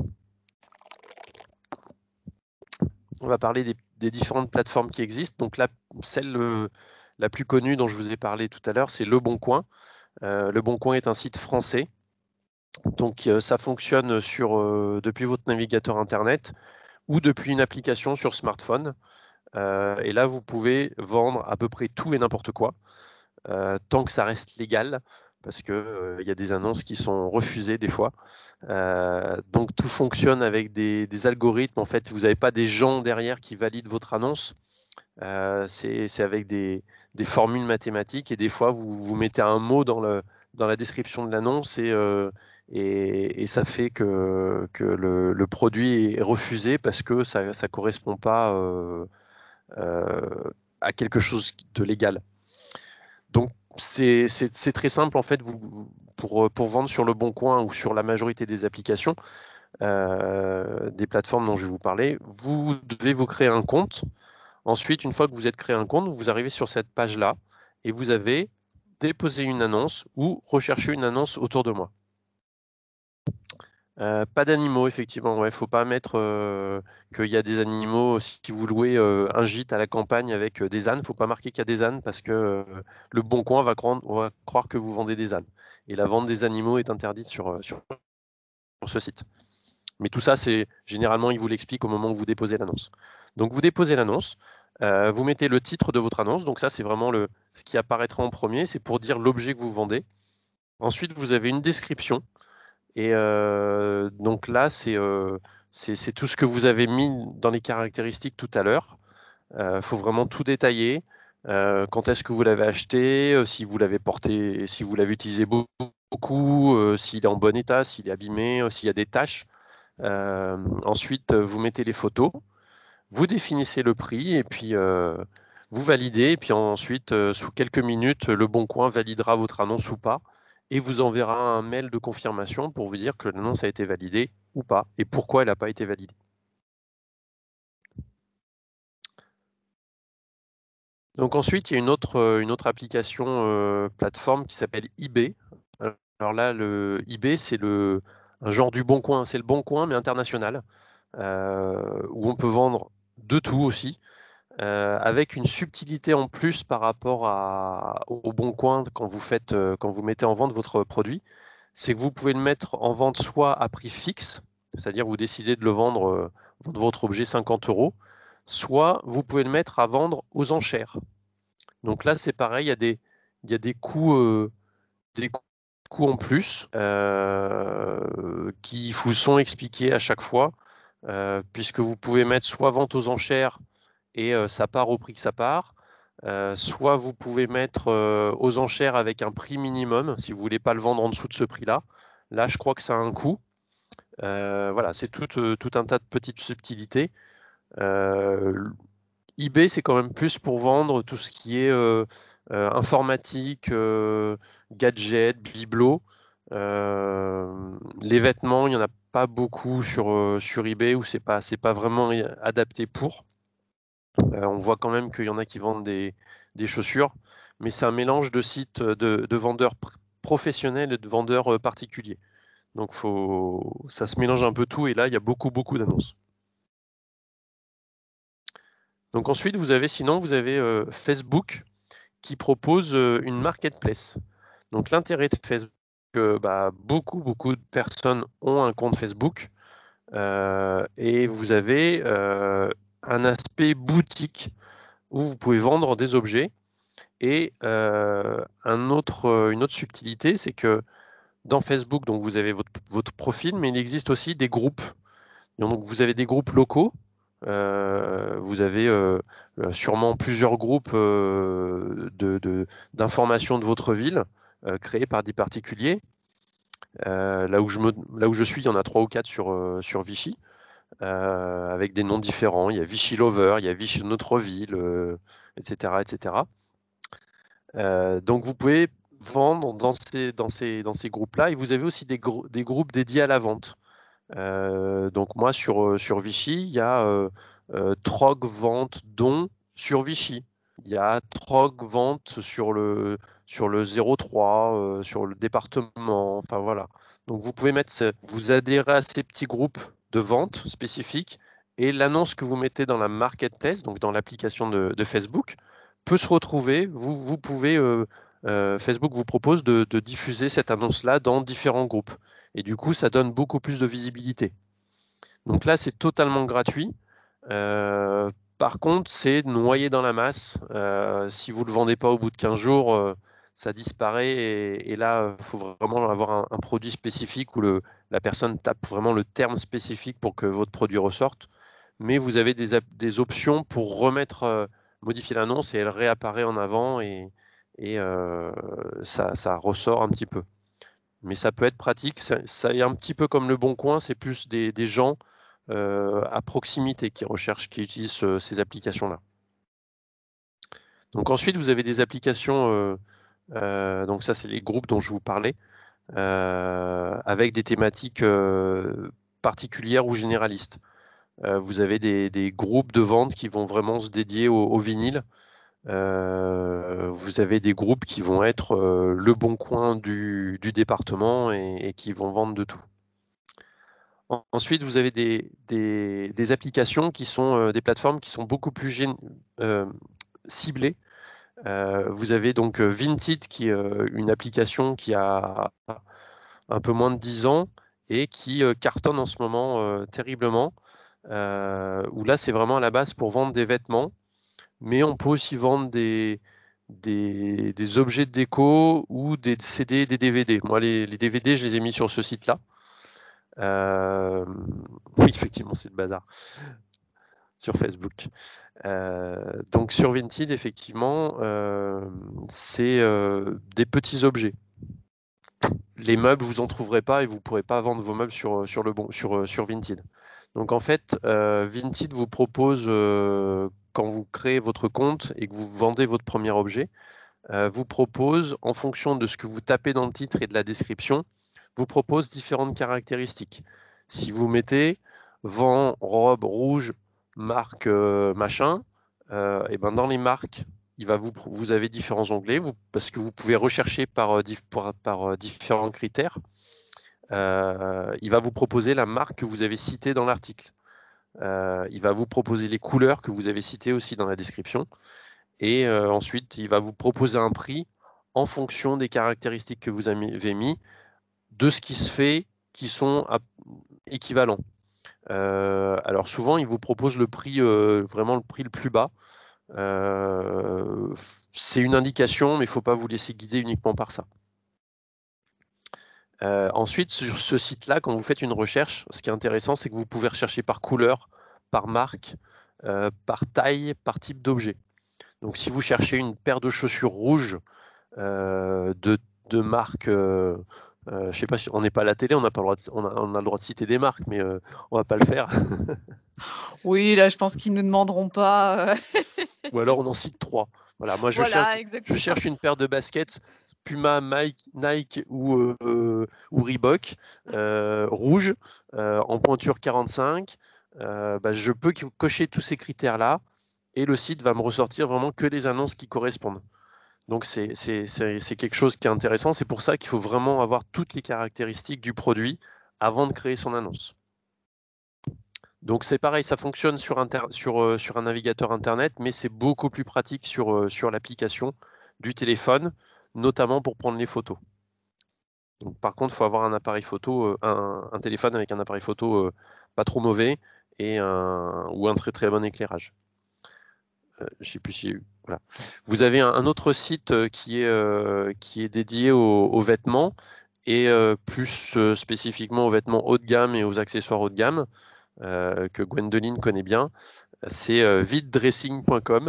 On va parler des, des différentes plateformes qui existent. Donc là, celle euh, la plus connue dont je vous ai parlé tout à l'heure, c'est Le Bon Coin. Euh, Le Bon Coin est un site français. Donc euh, ça fonctionne sur, euh, depuis votre navigateur Internet ou depuis une application sur smartphone. Euh, et là, vous pouvez vendre à peu près tout et n'importe quoi, euh, tant que ça reste légal, parce qu'il euh, y a des annonces qui sont refusées des fois. Euh, donc tout fonctionne avec des, des algorithmes. En fait, vous n'avez pas des gens derrière qui valident votre annonce. Euh, c'est avec des, des, formules mathématiques et des fois, vous, vous mettez un mot dans, le, dans la description de l'annonce et, euh, et, et, ça fait que, que le, le, produit est refusé parce que ça ne correspond pas euh, euh, à quelque chose de légal. Donc, c'est très simple en fait vous, pour, pour vendre sur le Bon Coin ou sur la majorité des applications, euh, des plateformes dont je vais vous parler. Vous devez vous créer un compte. Ensuite, une fois que vous êtes créé un compte, vous arrivez sur cette page-là et vous avez déposé une annonce ou recherché une annonce autour de moi. Euh, pas d'animaux, effectivement. Ouais, faut pas mettre euh, qu'il y a des animaux. Si vous louez euh, un gîte à la campagne avec euh, des ânes, faut pas marquer qu'il y a des ânes parce que euh, le Bon Coin va, va croire que vous vendez des ânes. Et la vente des animaux est interdite sur, euh, sur, sur ce site. Mais tout ça, c'est généralement, il vous l'explique au moment où vous déposez l'annonce. Donc, vous déposez l'annonce, euh, vous mettez le titre de votre annonce. Donc, ça, c'est vraiment le, ce qui apparaîtra en premier. C'est pour dire l'objet que vous vendez. Ensuite, vous avez une description. Et euh, donc là, c'est euh, c'est tout ce que vous avez mis dans les caractéristiques tout à l'heure. Il euh, faut vraiment tout détailler. Euh, quand est-ce que vous l'avez acheté, euh, si vous l'avez porté, si vous l'avez utilisé beaucoup, euh, s'il est en bon état, s'il est abîmé, euh, s'il y a des taches. Euh, ensuite, vous mettez les photos, vous définissez le prix et puis euh, vous validez. Et puis ensuite, euh, sous quelques minutes, le Bon Coin validera votre annonce ou pas et vous enverra un mail de confirmation pour vous dire que l'annonce a été validée ou pas et pourquoi elle n'a pas été validée. Donc ensuite, il y a une autre, une autre application euh, plateforme qui s'appelle eBay. Alors là, le eBay, c'est le un genre du Bon Coin. C'est le Bon Coin, mais international, euh, où on peut vendre de tout aussi. Euh, avec une subtilité en plus par rapport à, au Bon Coin quand vous, faites, euh, quand vous mettez en vente votre produit, c'est que vous pouvez le mettre en vente soit à prix fixe, c'est-à-dire vous décidez de le vendre, euh, vendre votre objet cinquante euros, soit vous pouvez le mettre à vendre aux enchères. Donc là, c'est pareil, il y a des, il y a des coûts, euh, des coûts en plus euh, qui vous sont expliqués à chaque fois, euh, puisque vous pouvez mettre soit vente aux enchères et euh, ça part au prix que ça part, euh, soit vous pouvez mettre euh, aux enchères avec un prix minimum, si vous ne voulez pas le vendre en dessous de ce prix-là. Là, je crois que ça a un coût. Euh, voilà, c'est tout, euh, tout un tas de petites subtilités. Euh, eBay, c'est quand même plus pour vendre tout ce qui est euh, euh, informatique, euh, gadgets, bibelots. Euh, les vêtements, il n'y en a pas beaucoup sur, euh, sur eBay où c'est pas, c'est pas vraiment adapté pour. Euh, on voit quand même qu'il y en a qui vendent des, des chaussures, mais c'est un mélange de sites de, de vendeurs pr- professionnels et de vendeurs euh, particuliers. Donc faut, ça se mélange un peu tout et là, il y a beaucoup, beaucoup d'annonces. Donc ensuite, vous avez sinon, vous avez euh, Facebook qui propose euh, une marketplace. Donc l'intérêt de Facebook, que bah, beaucoup, beaucoup de personnes ont un compte Facebook euh, et vous avez euh, un aspect boutique où vous pouvez vendre des objets. Et euh, un autre, euh, une autre subtilité, c'est que dans Facebook, donc vous avez votre, votre profil, mais il existe aussi des groupes. Donc vous avez des groupes locaux. Euh, vous avez euh, euh, sûrement plusieurs groupes euh, de, de- d'information de votre ville euh, créés par des particuliers. Euh, là, où je me, là où je suis, il y en a trois ou quatre sur, euh, sur Vichy, euh, avec des noms différents. Il y a Vichy Lover, il y a Vichy Notre Ville, euh, et cetera, et cetera. Euh, donc vous pouvez vendre dans ces, dans ces, dans ces groupes-là et vous avez aussi des, grou- des groupes dédiés à la vente. Euh, donc moi sur, euh, sur Vichy, il y a euh, euh, Trog Vente Don sur Vichy. Il y a Trog Vente sur le, sur le zéro trois, euh, sur le département, enfin voilà. Donc vous pouvez mettre, ce- vous adhérez à ces petits groupes de vente spécifiques et l'annonce que vous mettez dans la marketplace, donc dans l'application de, de Facebook, peut se retrouver. Vous, vous pouvez, euh, euh, Facebook vous propose de, de diffuser cette annonce-là dans différents groupes. Et du coup, ça donne beaucoup plus de visibilité. Donc là, c'est totalement gratuit. Euh, par contre, c'est noyé dans la masse. Euh, si vous ne le vendez pas au bout de quinze jours, euh, ça disparaît. Et, et là, il faut vraiment avoir un, un produit spécifique où le, la personne tape vraiment le terme spécifique pour que votre produit ressorte. Mais vous avez des, des options pour remettre, euh, modifier l'annonce et elle réapparaît en avant et, et euh, ça, ça ressort un petit peu. Mais ça peut être pratique. Ça, ça est un petit peu comme le Bon Coin, c'est plus des, des gens euh, à proximité qui recherchent, qui utilisent euh, ces applications-là. Donc ensuite, vous avez des applications, euh, euh, donc ça c'est les groupes dont je vous parlais, euh, avec des thématiques euh, particulières ou généralistes. Euh, vous avez des, des groupes de vente qui vont vraiment se dédier au, au vinyle. Euh, vous avez des groupes qui vont être euh, le bon coin du, du département et, et qui vont vendre de tout. Ensuite, vous avez des, des, des applications qui sont euh, des plateformes qui sont beaucoup plus gén- euh, ciblées. Euh, vous avez donc euh, Vinted, qui est euh, une application qui a un peu moins de dix ans et qui euh, cartonne en ce moment euh, terriblement. Euh, où là, c'est vraiment à la base pour vendre des vêtements, mais on peut aussi vendre des, des, des objets de déco ou des C D, des D V D. Moi, les, les D V D, je les ai mis sur ce site-là. Euh, oui, effectivement, c'est le bazar sur Facebook. Euh, donc sur Vinted, effectivement, euh, c'est euh, des petits objets. Les meubles, vous en trouverez pas et vous pourrez pas vendre vos meubles sur, sur, le bon, sur, sur Vinted. Donc en fait, euh, Vinted vous propose, euh, quand vous créez votre compte et que vous vendez votre premier objet, euh, vous propose, en fonction de ce que vous tapez dans le titre et de la description, vous propose différentes caractéristiques. Si vous mettez vent, robe, rouge, marque, euh, machin, euh, et ben dans les marques, il va vous, vous avez différents onglets, vous, parce que vous pouvez rechercher par, euh, par, par euh, différents critères. Euh, il va vous proposer la marque que vous avez citée dans l'article. Euh, il va vous proposer les couleurs que vous avez citées aussi dans la description. Et euh, ensuite, il va vous proposer un prix en fonction des caractéristiques que vous avez mis, de ce qui se fait qui sont à, équivalents. Euh, alors souvent, ils vous proposent le prix, euh, vraiment le prix le plus bas. Euh, c'est une indication, mais il ne faut pas vous laisser guider uniquement par ça. Euh, ensuite, sur ce site-là, quand vous faites une recherche, ce qui est intéressant, c'est que vous pouvez rechercher par couleur, par marque, euh, par taille, par type d'objet. Donc, si vous cherchez une paire de chaussures rouges euh, de, de marque, euh, euh, je ne sais pas, si on n'est pas à la télé, on a, pas le droit de, on a, on a le droit de citer des marques, mais euh, on ne va pas le faire. Oui, là, je pense qu'ils ne nous demanderont pas. euh. Ou alors, on en cite trois. Voilà, moi, je cherche, Voilà, je exactement. cherche une paire de baskets Puma, Nike, Nike ou, euh, ou Reebok, euh, rouge, euh, en pointure quarante-cinq. Euh, bah, je peux cocher tous ces critères-là et le site va me ressortir vraiment que les annonces qui correspondent. Donc, c'est quelque chose qui est intéressant. C'est pour ça qu'il faut vraiment avoir toutes les caractéristiques du produit avant de créer son annonce. Donc, c'est pareil, ça fonctionne sur, inter sur, euh, sur un navigateur Internet, mais c'est beaucoup plus pratique sur, euh, sur l'application du téléphone, notamment pour prendre les photos. Donc, par contre, il faut avoir un appareil photo, euh, un, un téléphone avec un appareil photo euh, pas trop mauvais et un, ou un très très bon éclairage. Euh, je sais plus si voilà. Vous avez un, un autre site euh, qui, est, euh, qui est dédié aux, aux vêtements et euh, plus euh, spécifiquement aux vêtements haut de gamme et aux accessoires haut de gamme euh, que Gwendoline connaît bien. C'est euh, viddressing point com.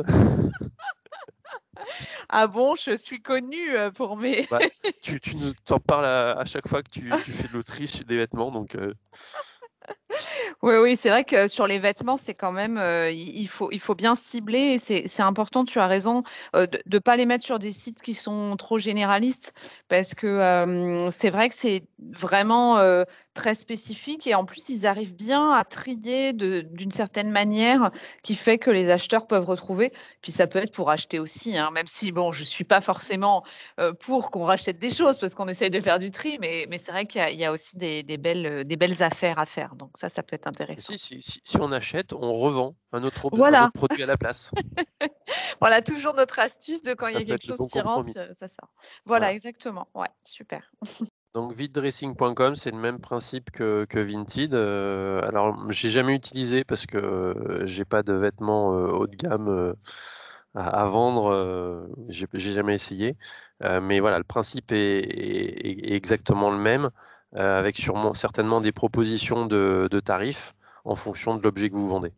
Ah bon, je suis connue euh, pour mes. Bah, tu, tu nous t'en parles à, à chaque fois que tu, tu fais de l'Autriche des vêtements, donc euh, Oui, oui, c'est vrai que sur les vêtements, c'est quand même, euh, il il faut, il faut bien cibler et c'est, c'est important, tu as raison, euh, de ne pas les mettre sur des sites qui sont trop généralistes parce que euh, c'est vrai que c'est vraiment euh, très spécifique et en plus, ils arrivent bien à trier de- d'une certaine manière qui fait que les acheteurs peuvent retrouver. Puis ça peut être pour acheter aussi, hein, même si, bon, je ne suis pas forcément euh, pour qu'on rachète des choses parce qu'on essaye de faire du tri, mais, mais c'est vrai qu'il y a, il y a aussi des, des belles, des belles affaires à faire. Donc ça, ça peut être intéressant. si, si, si, si on achète, on revend un autre, un Voilà, autre produit à la place. voilà toujours notre astuce de quand il y Ça a peut quelque être le chose bon qui rentre, compromis. ça ça sort. Voilà, Voilà. exactement. Ouais, super. Donc viddressing point com, c'est le même principe que, que Vinted. Euh, alors, j'ai jamais utilisé parce que euh, j'ai pas de vêtements euh, haut de gamme euh, à, à vendre. Euh, j'ai j'ai jamais essayé. Euh, mais voilà, le principe est, est- est exactement le même, euh, avec sûrement certainement des propositions de, de tarifs en fonction de l'objet que vous vendez.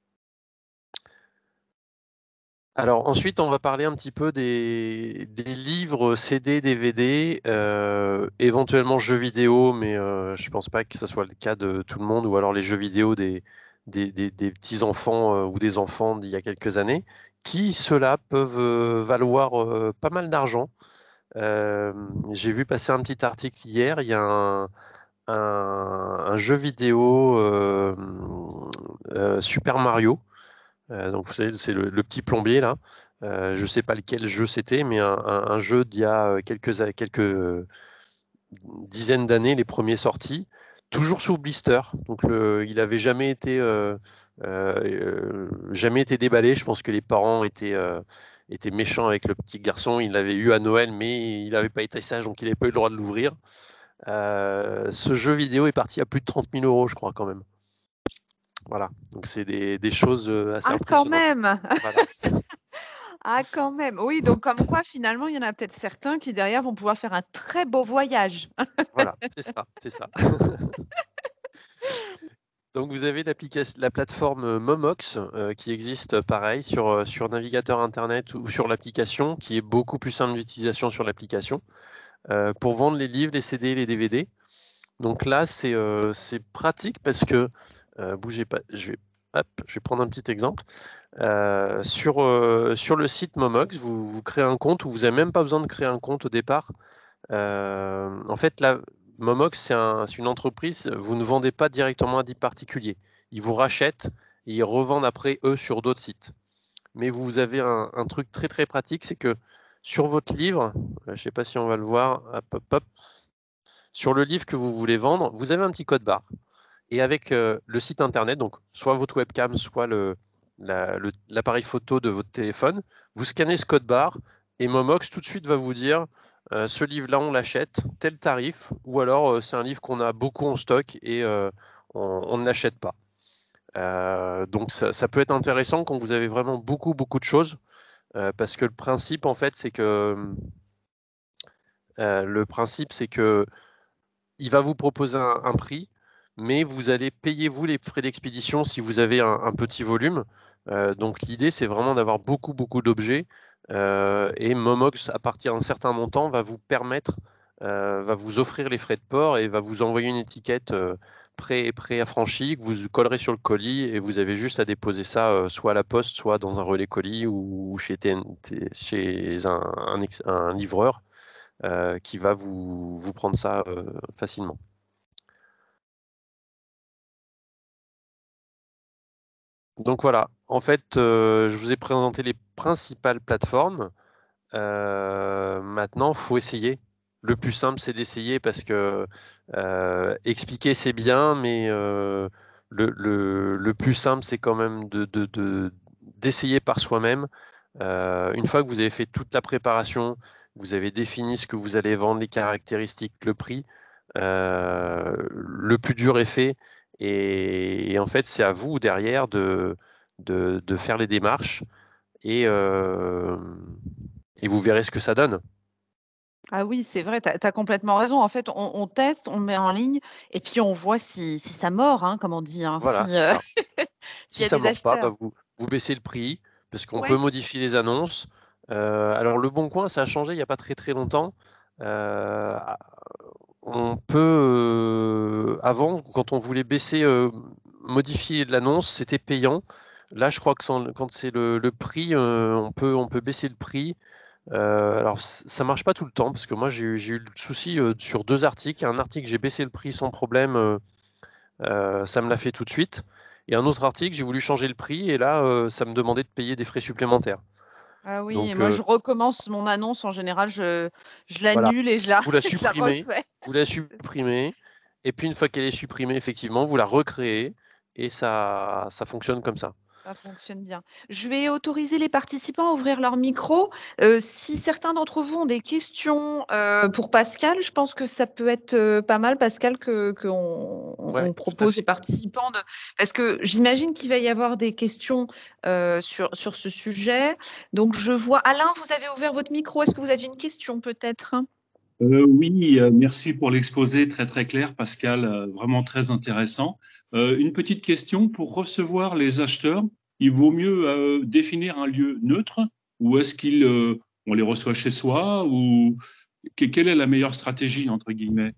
Alors ensuite, on va parler un petit peu des, des livres C D, D V D, euh, éventuellement jeux vidéo, mais euh, je ne pense pas que ce soit le cas de tout le monde, ou alors les jeux vidéo des, des, des- des petits-enfants euh, ou des enfants d'il y a quelques années, qui, ceux-là, peuvent euh, valoir euh, pas mal d'argent. Euh, j'ai vu passer un petit article hier, il y a un, un- un jeu vidéo euh, euh, Super Mario. Euh, donc, vous savez, c'est le, le petit plombier là. Euh, je ne sais pas lequel jeu c'était, mais un, un- un jeu d'il y a euh, quelques, a- quelques euh, dizaines d'années, les premiers sortis, toujours sous blister. Donc, le- il n'avait jamais été, euh, euh, euh, jamais été déballé. Je pense que les parents étaient, euh, étaient méchants avec le petit garçon. Il l'avait eu à Noël, mais il n'avait pas été sage, donc il n'avait pas eu le droit de l'ouvrir. Euh, ce jeu vidéo est parti à plus de trente mille euros, je crois, quand même. Voilà, donc c'est des, des choses euh, assez Ah quand impressionnantes. même! Voilà. Ah quand même! Oui, donc comme quoi finalement, il y en a peut-être certains qui derrière vont pouvoir faire un très beau voyage. Voilà, c'est ça, c'est ça. Donc vous avez l'application, la plateforme euh, Momox euh, qui existe euh, pareil sur, euh, sur navigateur internet ou sur l'application, qui est beaucoup plus simple d'utilisation sur l'application, euh, pour vendre les livres, les C D, les D V D. Donc là, c'est euh, c'est pratique parce que, euh, bougez pas, je vais, hop, je vais prendre un petit exemple. Euh, sur, euh, sur le site Momox, vous, vous créez un compte où vous n'avez même pas besoin de créer un compte au départ. Euh, en fait, là, Momox, c'est un- c'est une entreprise, vous ne vendez pas directement à des particuliers. Ils vous rachètent et ils revendent après eux sur d'autres sites. Mais vous avez un, un truc très très pratique, c'est que sur votre livre, euh, je ne sais pas si on va le voir, hop, hop, hop, sur le livre que vous voulez vendre, vous avez un petit code barre. Et avec euh, le site internet, donc soit votre webcam, soit le, la- le- l'appareil photo de votre téléphone, vous scannez ce code barre et Momox tout de suite va vous dire euh, ce livre-là, on l'achète, tel tarif, ou alors euh, c'est un livre qu'on a beaucoup en stock et euh, on, on ne l'achète pas. Euh, donc ça, ça peut être intéressant quand vous avez vraiment beaucoup, beaucoup de choses, euh, parce que le principe, en fait, c'est que euh, le principe, c'est que il va vous proposer un, un prix, mais vous allez payer vous les frais d'expédition si vous avez un, un petit volume. Euh, donc l'idée, c'est vraiment d'avoir beaucoup, beaucoup d'objets. Euh, et Momox, à partir d'un certain montant, va vous permettre, euh, va vous offrir les frais de port et va vous envoyer une étiquette euh, pré, pré-affranchie que vous collerez sur le colis et vous avez juste à déposer ça euh, soit à la poste, soit dans un relais colis ou, ou chez, T N T, chez un, un, ex- un livreur euh, qui va vous, vous prendre ça euh, facilement. Donc voilà, en fait, euh, je vous ai présenté les principales plateformes. Euh, maintenant, il faut essayer. Le plus simple, c'est d'essayer parce que euh, expliquer, c'est bien, mais euh, le, le- le plus simple, c'est quand même de, de- de- d'essayer par soi-même. Euh, une fois que vous avez fait toute la préparation, vous avez défini ce que vous allez vendre, les caractéristiques, le prix, euh, le plus dur est fait. Et, et en fait, c'est à vous derrière de, de, de faire les démarches et, euh, et vous verrez ce que ça donne. Ah oui, c'est vrai, tu as complètement raison. En fait, on, on teste, on met en ligne et puis on voit si, si ça mord, hein, comme on dit, hein, Voilà, si, c'est euh, ça. s'il Si y a ça ne des mord pas, bah acheteurs. vous, vous baissez le prix parce qu'on peut Ouais. modifier les annonces. Euh, alors, Le Bon Coin, ça a changé il n'y a pas très très longtemps. Euh, on peut, euh, avant, quand on voulait baisser, euh, modifier l'annonce, c'était payant. Là, je crois que sans- quand c'est le, le prix, euh, on peut, on peut baisser le prix. Euh, alors, c- ça marche pas tout le temps parce que moi, j'ai eu, j'ai eu le souci euh, sur deux articles. Un article, j'ai baissé le prix sans problème, euh, euh, ça me l'a fait tout de suite. Et un autre article, j'ai voulu changer le prix et là, euh, ça me demandait de payer des frais supplémentaires. Ah oui, et Donc, moi euh, je recommence mon annonce. En général, je, je voilà, l'annule et je la, vous la je la supprimez, refais. vous la supprimez, et puis une fois qu'elle est supprimée, effectivement, vous la recréez et ça, ça fonctionne comme ça. Ça fonctionne bien. Je vais autoriser les participants à ouvrir leur micro. Euh, si certains d'entre vous ont des questions euh, pour Pascal, je pense que ça peut être euh, pas mal, Pascal, que qu'on on, Ouais, on tout à propose aux fait. participants. De... Parce que j'imagine qu'il va y avoir des questions euh, sur, sur ce sujet. Donc, je vois. Alain, vous avez ouvert votre micro. Est-ce que vous avez une question peut-être? Euh, oui, euh, merci pour l'exposé très très clair, Pascal, euh, vraiment très intéressant. Euh, une petite question, pour recevoir les acheteurs, il vaut mieux euh, définir un lieu neutre ou est-ce qu'il euh, on les reçoit chez soi ou que- quelle est la meilleure stratégie entre guillemets?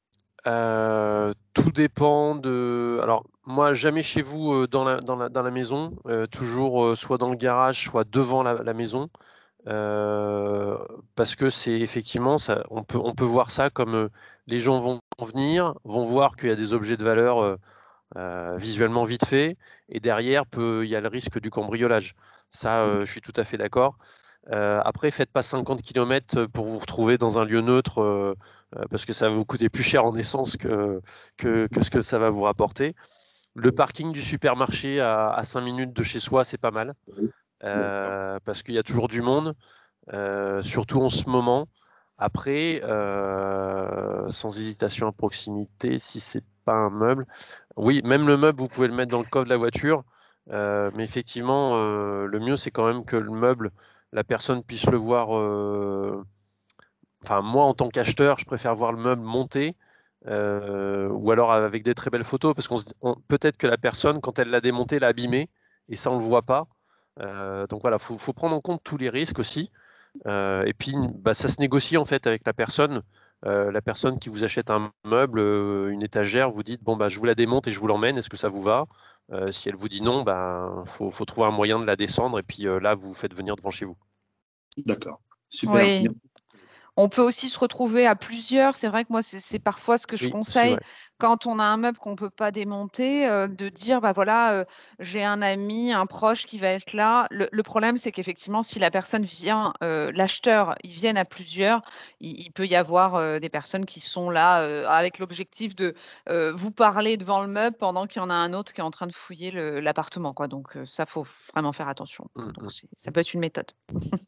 Euh, tout dépend de. Alors, moi, jamais chez vous euh, dans la, dans la, dans la maison, euh, toujours euh, soit dans le garage, soit devant la, la maison. Euh, parce que c'est effectivement, ça, on peut, on peut voir ça comme euh, les gens vont venir, vont voir qu'il y a des objets de valeur euh, euh, visuellement vite fait, et derrière, peut, il y a le risque du cambriolage. Ça, euh, je suis tout à fait d'accord. Euh, après, faites pas cinquante kilomètres pour vous retrouver dans un lieu neutre, euh, euh, parce que ça va vous coûter plus cher en essence que, que, que ce que ça va vous rapporter. Le parking du supermarché à, à cinq minutes de chez soi, c'est pas mal, D'accord. euh, parce qu'il y a toujours du monde, euh, surtout en ce moment. Après, euh, sans hésitation à proximité, si c'est pas un meuble, oui, même le meuble, vous pouvez le mettre dans le coffre de la voiture, euh, mais effectivement, euh, le mieux, c'est quand même que le meuble, la personne puisse le voir. euh, Enfin, moi, en tant qu'acheteur, je préfère voir le meuble monté, euh, ou alors avec des très belles photos, parce qu'on se dit- on- peut-être que la personne, quand elle l'a démonté, l'a abîmé, et ça, on le voit pas. Euh, donc voilà, faut, faut prendre en compte tous les risques aussi. Euh, et puis, bah, ça se négocie en fait avec la personne. Euh, la personne qui vous achète un meuble, euh, une étagère, vous dites bon bah je vous la démonte et je vous l'emmène. Est-ce que ça vous va? Euh, Si elle vous dit non, bah faut, faut trouver un moyen de la descendre et puis euh, là vous vous faites venir devant chez vous. D'accord. Super. Oui. Merci. On peut aussi se retrouver à plusieurs. C'est vrai que moi, c'est c'est parfois ce que je Oui, aussi conseille ouais. quand on a un meuble qu'on ne peut pas démonter, euh, de dire, bah voilà, euh, j'ai un ami, un proche qui va être là. Le, le problème, c'est qu'effectivement, si la personne vient, euh, l'acheteur, ils viennent à plusieurs, il, il peut y avoir euh, des personnes qui sont là euh, avec l'objectif de euh, vous parler devant le meuble pendant qu'il y en a un autre qui est en train de fouiller le- l'appartement, quoi. Donc euh, ça, faut vraiment faire attention. Mm, Donc mm. c'est- ça peut être une méthode.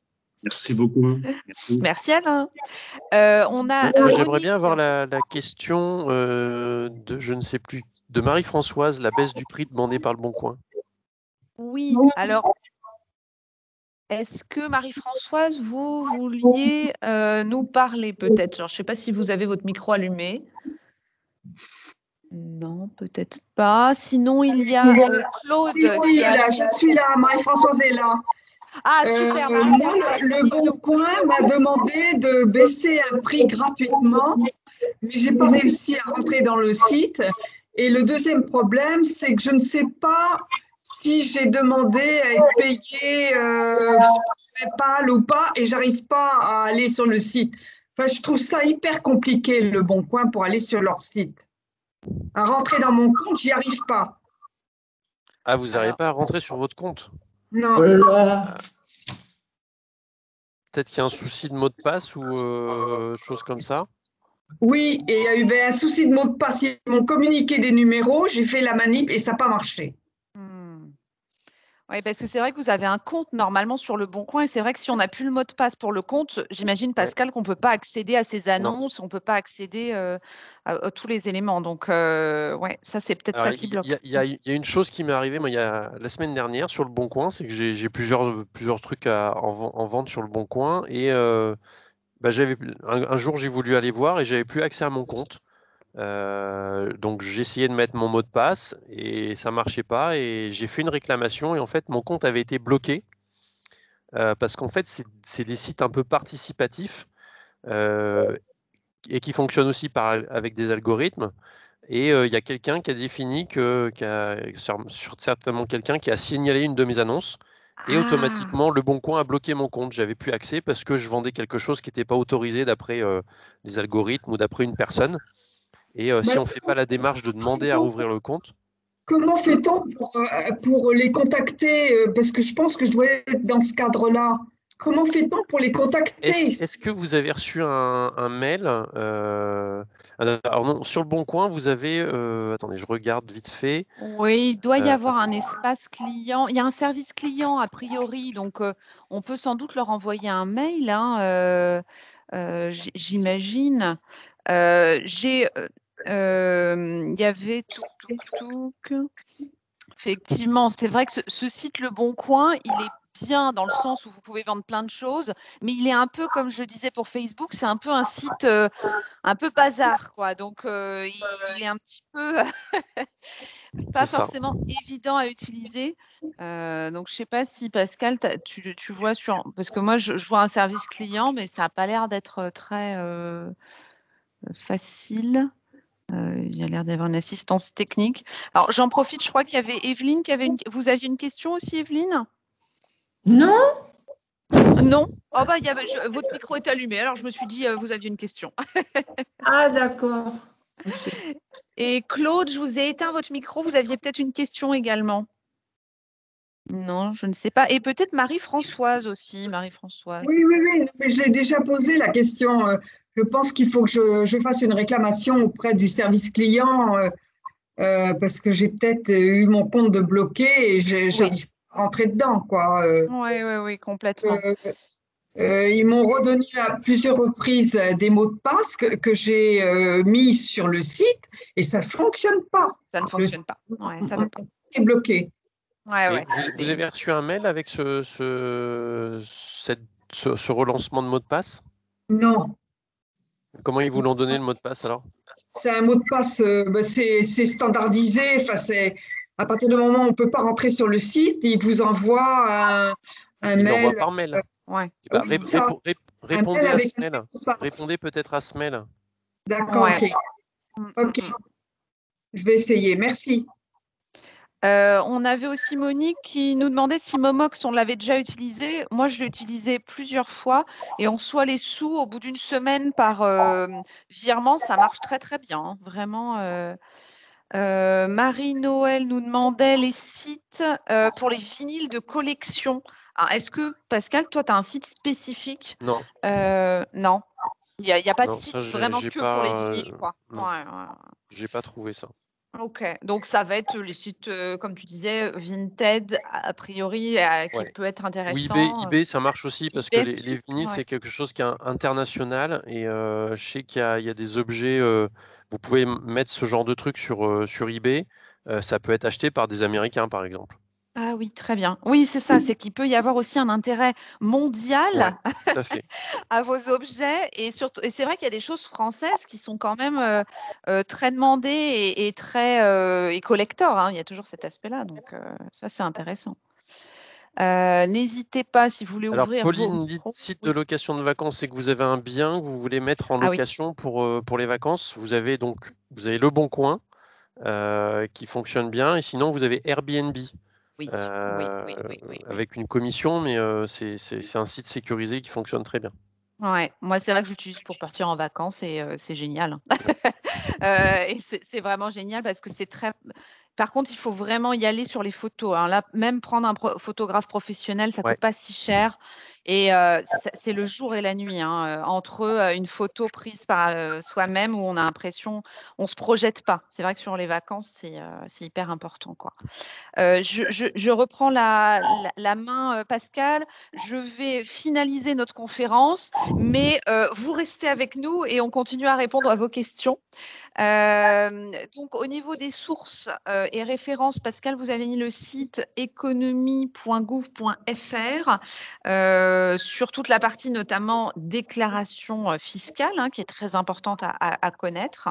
Merci beaucoup. Merci, Merci Alain. Euh, on a. Moi, euh, j'aimerais Monique. bien avoir la, la question euh, de, je ne sais plus, de Marie-Françoise, la baisse du prix demandée par le Bon Coin. Oui, alors, est-ce que Marie-Françoise, vous vouliez euh, nous parler peut-être? Genre, je ne sais pas si vous avez votre micro allumé. Non, peut-être pas. Sinon, il y a euh, Claude Si, si, qui a là, son- je suis là, Marie-Françoise est là. Ah, Euh, super, moi, Marie-Françoise. le, le Bon Coin m'a demandé de baisser un prix gratuitement, mais je n'ai pas réussi à rentrer dans le site. Et le deuxième problème, c'est que je ne sais pas si j'ai demandé à être payé euh, PayPal ou pas, et j'arrive pas à aller sur le site. Enfin, je trouve ça hyper compliqué, le Bon Coin, pour aller sur leur site. À rentrer dans mon compte, j'y arrive pas. Ah, vous n'arrivez Alors. pas à rentrer sur votre compte? Non. Ah. Peut-être qu'il y a un souci de mot de passe ou euh, chose comme ça? Oui, et il y a eu un souci de mot de passe. Ils m'ont communiqué des numéros, j'ai fait la manip et ça n'a pas marché. Hmm. Oui, parce que c'est vrai que vous avez un compte normalement sur le Bon Coin et c'est vrai que si on n'a plus le mot de passe pour le compte, j'imagine, Pascal, qu'on ne peut pas accéder à ces annonces, on ne peut pas accéder euh, à, à tous les éléments. Donc, euh, ouais, ça, c'est peut-être Alors, ça qui il bloque. y, a- il y a- il y a une chose qui m'est arrivée moi, il y a, la semaine dernière sur le Bon Coin, c'est que j'ai j'ai plusieurs, plusieurs trucs à- en, ven- en vente sur le Bon Coin et euh, bah, j'avais, un, un jour j'ai voulu aller voir et j'avais plus accès à mon compte. Euh, donc j'ai essayé de mettre mon mot de passe et ça marchait pas et j'ai fait une réclamation et en fait mon compte avait été bloqué euh, parce qu'en fait c'est c'est des sites un peu participatifs euh, et qui fonctionnent aussi par, avec des algorithmes. Et euh, il y a quelqu'un qui a défini que, qui a, sur, sur certainement quelqu'un qui a signalé une de mes annonces. Et Ah, automatiquement, Le Bon Coin a bloqué mon compte. J'avais plus accès parce que je vendais quelque chose qui n'était pas autorisé d'après euh, les algorithmes ou d'après une personne. Et euh, Mais si on ne fait pas la démarche de demander à rouvrir le compte, comment fait-on pour, euh, pour les contacter euh, parce que je pense que je dois être dans ce cadre-là. Comment fait-on pour les est-ce, contacter? est-ce que vous avez reçu un, un mail euh, alors non, sur Le Bon Coin, vous avez... euh, attendez, je regarde vite fait. oui, il doit y Euh, avoir un espace client. Il y a un service client a priori, donc euh, on peut sans doute leur envoyer un mail, hein, euh, euh, j- j'imagine. Euh, j'ai, euh, euh, il y avait tout, tout, tout. Effectivement, c'est vrai que ce, ce site Le Bon Coin, il est bien dans le sens où vous pouvez vendre plein de choses, mais il est un peu, comme je le disais pour Facebook, c'est un peu un site euh, un peu bazar, quoi. Donc, euh, il, il est un petit peu c'est pas ça. forcément évident à utiliser. Euh, donc, je ne sais pas si Pascal, t'as- tu, tu vois sur, parce que moi, je, je vois un service client, mais ça n'a pas l'air d'être très euh, facile. Euh, il y a l'air d'avoir une assistance technique. Alors, j'en profite, je crois qu'il y avait Evelyne qui avait une... Vous aviez une question aussi, Evelyne? Non, Non? Oh bah, il y avait... je- Votre micro est allumé, alors je me suis dit, euh, vous aviez une question. ah d'accord. Ok. Et Claude, je vous ai éteint votre micro, vous aviez peut-être une question également. Non, je ne sais pas. Et peut-être Marie-Françoise aussi, Marie-Françoise. Oui, oui, oui, mais je l'ai déjà posé la question. Euh, Je pense qu'il faut que je, je fasse une réclamation auprès du service client euh, euh, parce que j'ai peut-être eu mon compte de bloqué et je- Oui, j'arrive pas à rentrer dedans, quoi. Euh, oui, oui, oui, complètement. euh, euh, ils m'ont redonné à plusieurs reprises euh, des mots de passe que, que j'ai euh, mis sur le site et ça ne fonctionne pas. Ça ne Le fonctionne site pas. Ouais, ça veut pas. est bloqué. Ouais, Et ouais. vous, vous avez reçu un mail avec ce, ce, cette- ce- ce relancement de mot de passe? Non. Comment ils vous l'ont donné le mot de passe alors? C'est un mot de passe, euh, ben, c'est c'est standardisé. Enfin, c'est à partir du moment où on ne peut pas rentrer sur le site, il vous envoie un, un Ils l'envoient mail. par mail. Ouais, Eh ben, Oui, ré- c'est ça, répo- ré- un mail répondez à avec ce un mail. mot de passe. Répondez peut-être à ce mail. D'accord, ouais. ok. Mm, mm, Ok, mm. je vais essayer. Merci. Euh, on avait aussi Monique qui nous demandait si Momox, on l'avait déjà utilisé. Moi, je l'ai utilisé plusieurs fois et on reçoit les sous au bout d'une semaine par euh, virement. Ça marche très, très bien, hein, vraiment. euh. Euh, Marie-Noël nous demandait les sites euh, pour les vinyles de collection. Alors, est-ce que, Pascal, toi, tu as un site spécifique? Non, Euh, Non, il n'y a, il y a pas de non, site ça j'ai vraiment j'ai que pour les pas, vinyles, euh, quoi. non, Ouais, ouais. j'ai pas trouvé ça. OK, donc ça va être les sites, heu, comme tu disais, Vinted, a a priori, heu, qui Ouais. peut être Ou eBay, intéressant, heu, eBay ça marche aussi parce que eBay les les plus? vinyles, Ouais. c'est quelque chose qui est in international et heu, je sais qu'il y a il y a des objets, heu, vous pouvez m mettre ce genre de trucs sur, heu, sur eBay, heu, ça peut être acheté par des Américains, par exemple. Ah oui, très bien. Oui, c'est ça, c'est qu'il peut y avoir aussi un intérêt Ouais, mondial tout à fait. à vos objets et surtout et c'est vrai qu'il y a des choses françaises qui sont quand même, heu heu, très demandées et et très, heu et collector, hein. Il y a toujours cet aspect-là, donc heu, ça, c'est intéressant. Heu, n'hésitez pas si vous voulez Alors ouvrir vos Pauline, dites micros. site de Oui. location de vacances, c'est que vous avez un bien que vous voulez mettre en Ah oui. location pour, heu, pour les vacances. Vous avez donc vous avez Leboncoin, heu, qui fonctionne bien et sinon vous avez Airbnb, Oui, oui, heu, oui, oui, oui, oui. avec une commission, mais heu, c'est c'est c'est un site sécurisé qui fonctionne très bien. Ouais, moi, c'est vrai que j'utilise pour partir en vacances et heu, c'est génial, hein. Ouais. Heu et c'est c'est vraiment génial parce que c'est très par contre, il faut vraiment y aller sur les photos, hein. Là, même prendre un pro photographe professionnel, ça Ouais. coûte pas si cher et heu, c'est c'est le jour et la nuit, hein, heu, entre, heu, une photo prise par, heu, soi-même où on a l'impression on se projette pas. C'est vrai que sur les vacances, c'est, heu, c'est hyper important, quoi. Heu, je je je reprends la la la main, heu, Pascal. Je vais finaliser notre conférence, mais heu, vous restez avec nous et on continue à répondre à vos questions. Hem, donc au niveau des sources, heu et références, Pascal, vous avez mis le site économie point gouv point f r, heu, sur toute la partie notamment déclaration, heu, fiscale, hein, qui est très importante à à à connaître.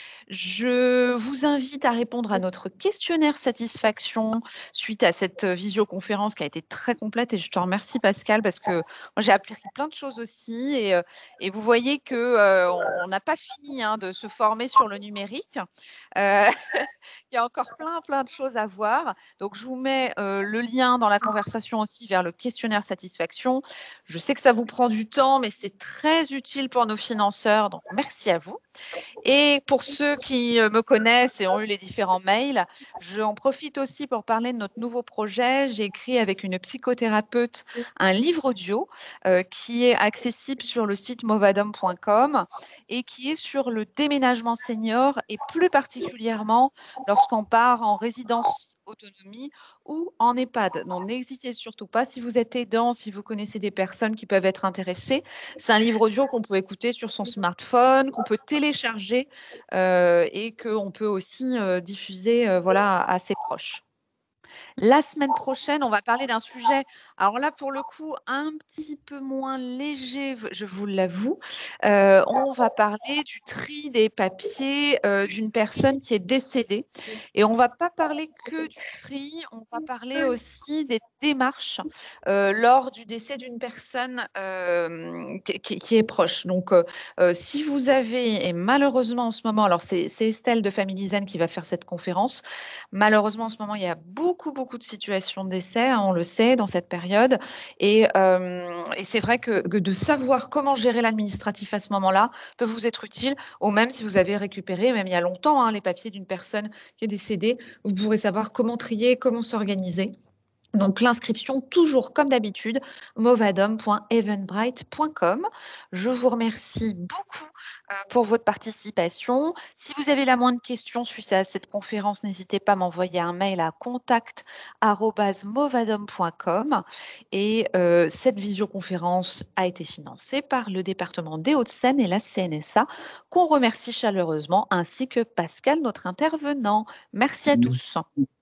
Je vous invite à répondre à notre questionnaire satisfaction suite à cette, heu, visioconférence qui a été très complète et je te remercie Pascal parce que moi j'ai appris plein de choses aussi et heu et vous voyez que, heu, on on n'a pas fini, hein, de se former sur le numérique. Heu, il y a encore plein, plein de choses à voir. Donc je vous mets, heu, le lien dans la conversation aussi vers le questionnaire satisfaction. Je sais que ça vous prend du temps, mais c'est très utile pour nos financeurs, donc merci à vous. Et pour ceux qui, heu, me connaissent et ont eu les différents mails, j'en profite aussi pour parler de notre nouveau projet. J'ai écrit avec une psychothérapeute un livre audio, heu, qui est accessible sur le site movadom point com et qui est sur le déménagement senior et plus particulièrement lorsqu'on part en résidence autonomie ou en EHPAD. Donc n'hésitez surtout pas si vous êtes aidant, si vous connaissez des personnes qui peuvent être intéressées. C'est un livre audio qu'on peut écouter sur son smartphone, qu'on peut télécharger, heu et qu'on peut aussi, heu, diffuser, heu, voilà, à ses proches. La semaine prochaine, on va parler d'un sujet, alors là, pour le coup, un petit peu moins léger, v je vous l'avoue. Heu, on va parler du tri des papiers, heu, d'une personne qui est décédée et on va pas parler que du tri, on va parler aussi des démarches, heu, lors du décès d'une personne, hem, qui qui qui est proche. Donc heu heu, si vous avez et malheureusement en ce moment, alors c'est c'est Estelle de Family Zen qui va faire cette conférence. Malheureusement, en ce moment, il y a beaucoup, beaucoup de situations de décès, hein, on le sait, dans cette période et hem et c'est vrai que que de savoir comment gérer l'administratif à ce moment-là peut vous être utile ou même si vous avez récupéré, même il y a longtemps, hein, les papiers d'une personne qui est décédée, vous pourrez savoir comment trier, comment s'organiser. Donc l'inscription, toujours comme d'habitude, movadom point eventbrite point com. Je vous remercie beaucoup, heu, pour votre participation. Si vous avez la moindre question suite à cette conférence, n'hésitez pas à m'envoyer un mail à contact arobase movadom point com et heu, cette visioconférence a été financée par le département des Hauts-de-Seine et la C N S A, qu'on remercie chaleureusement, ainsi que Pascal, notre intervenant. Merci à tous.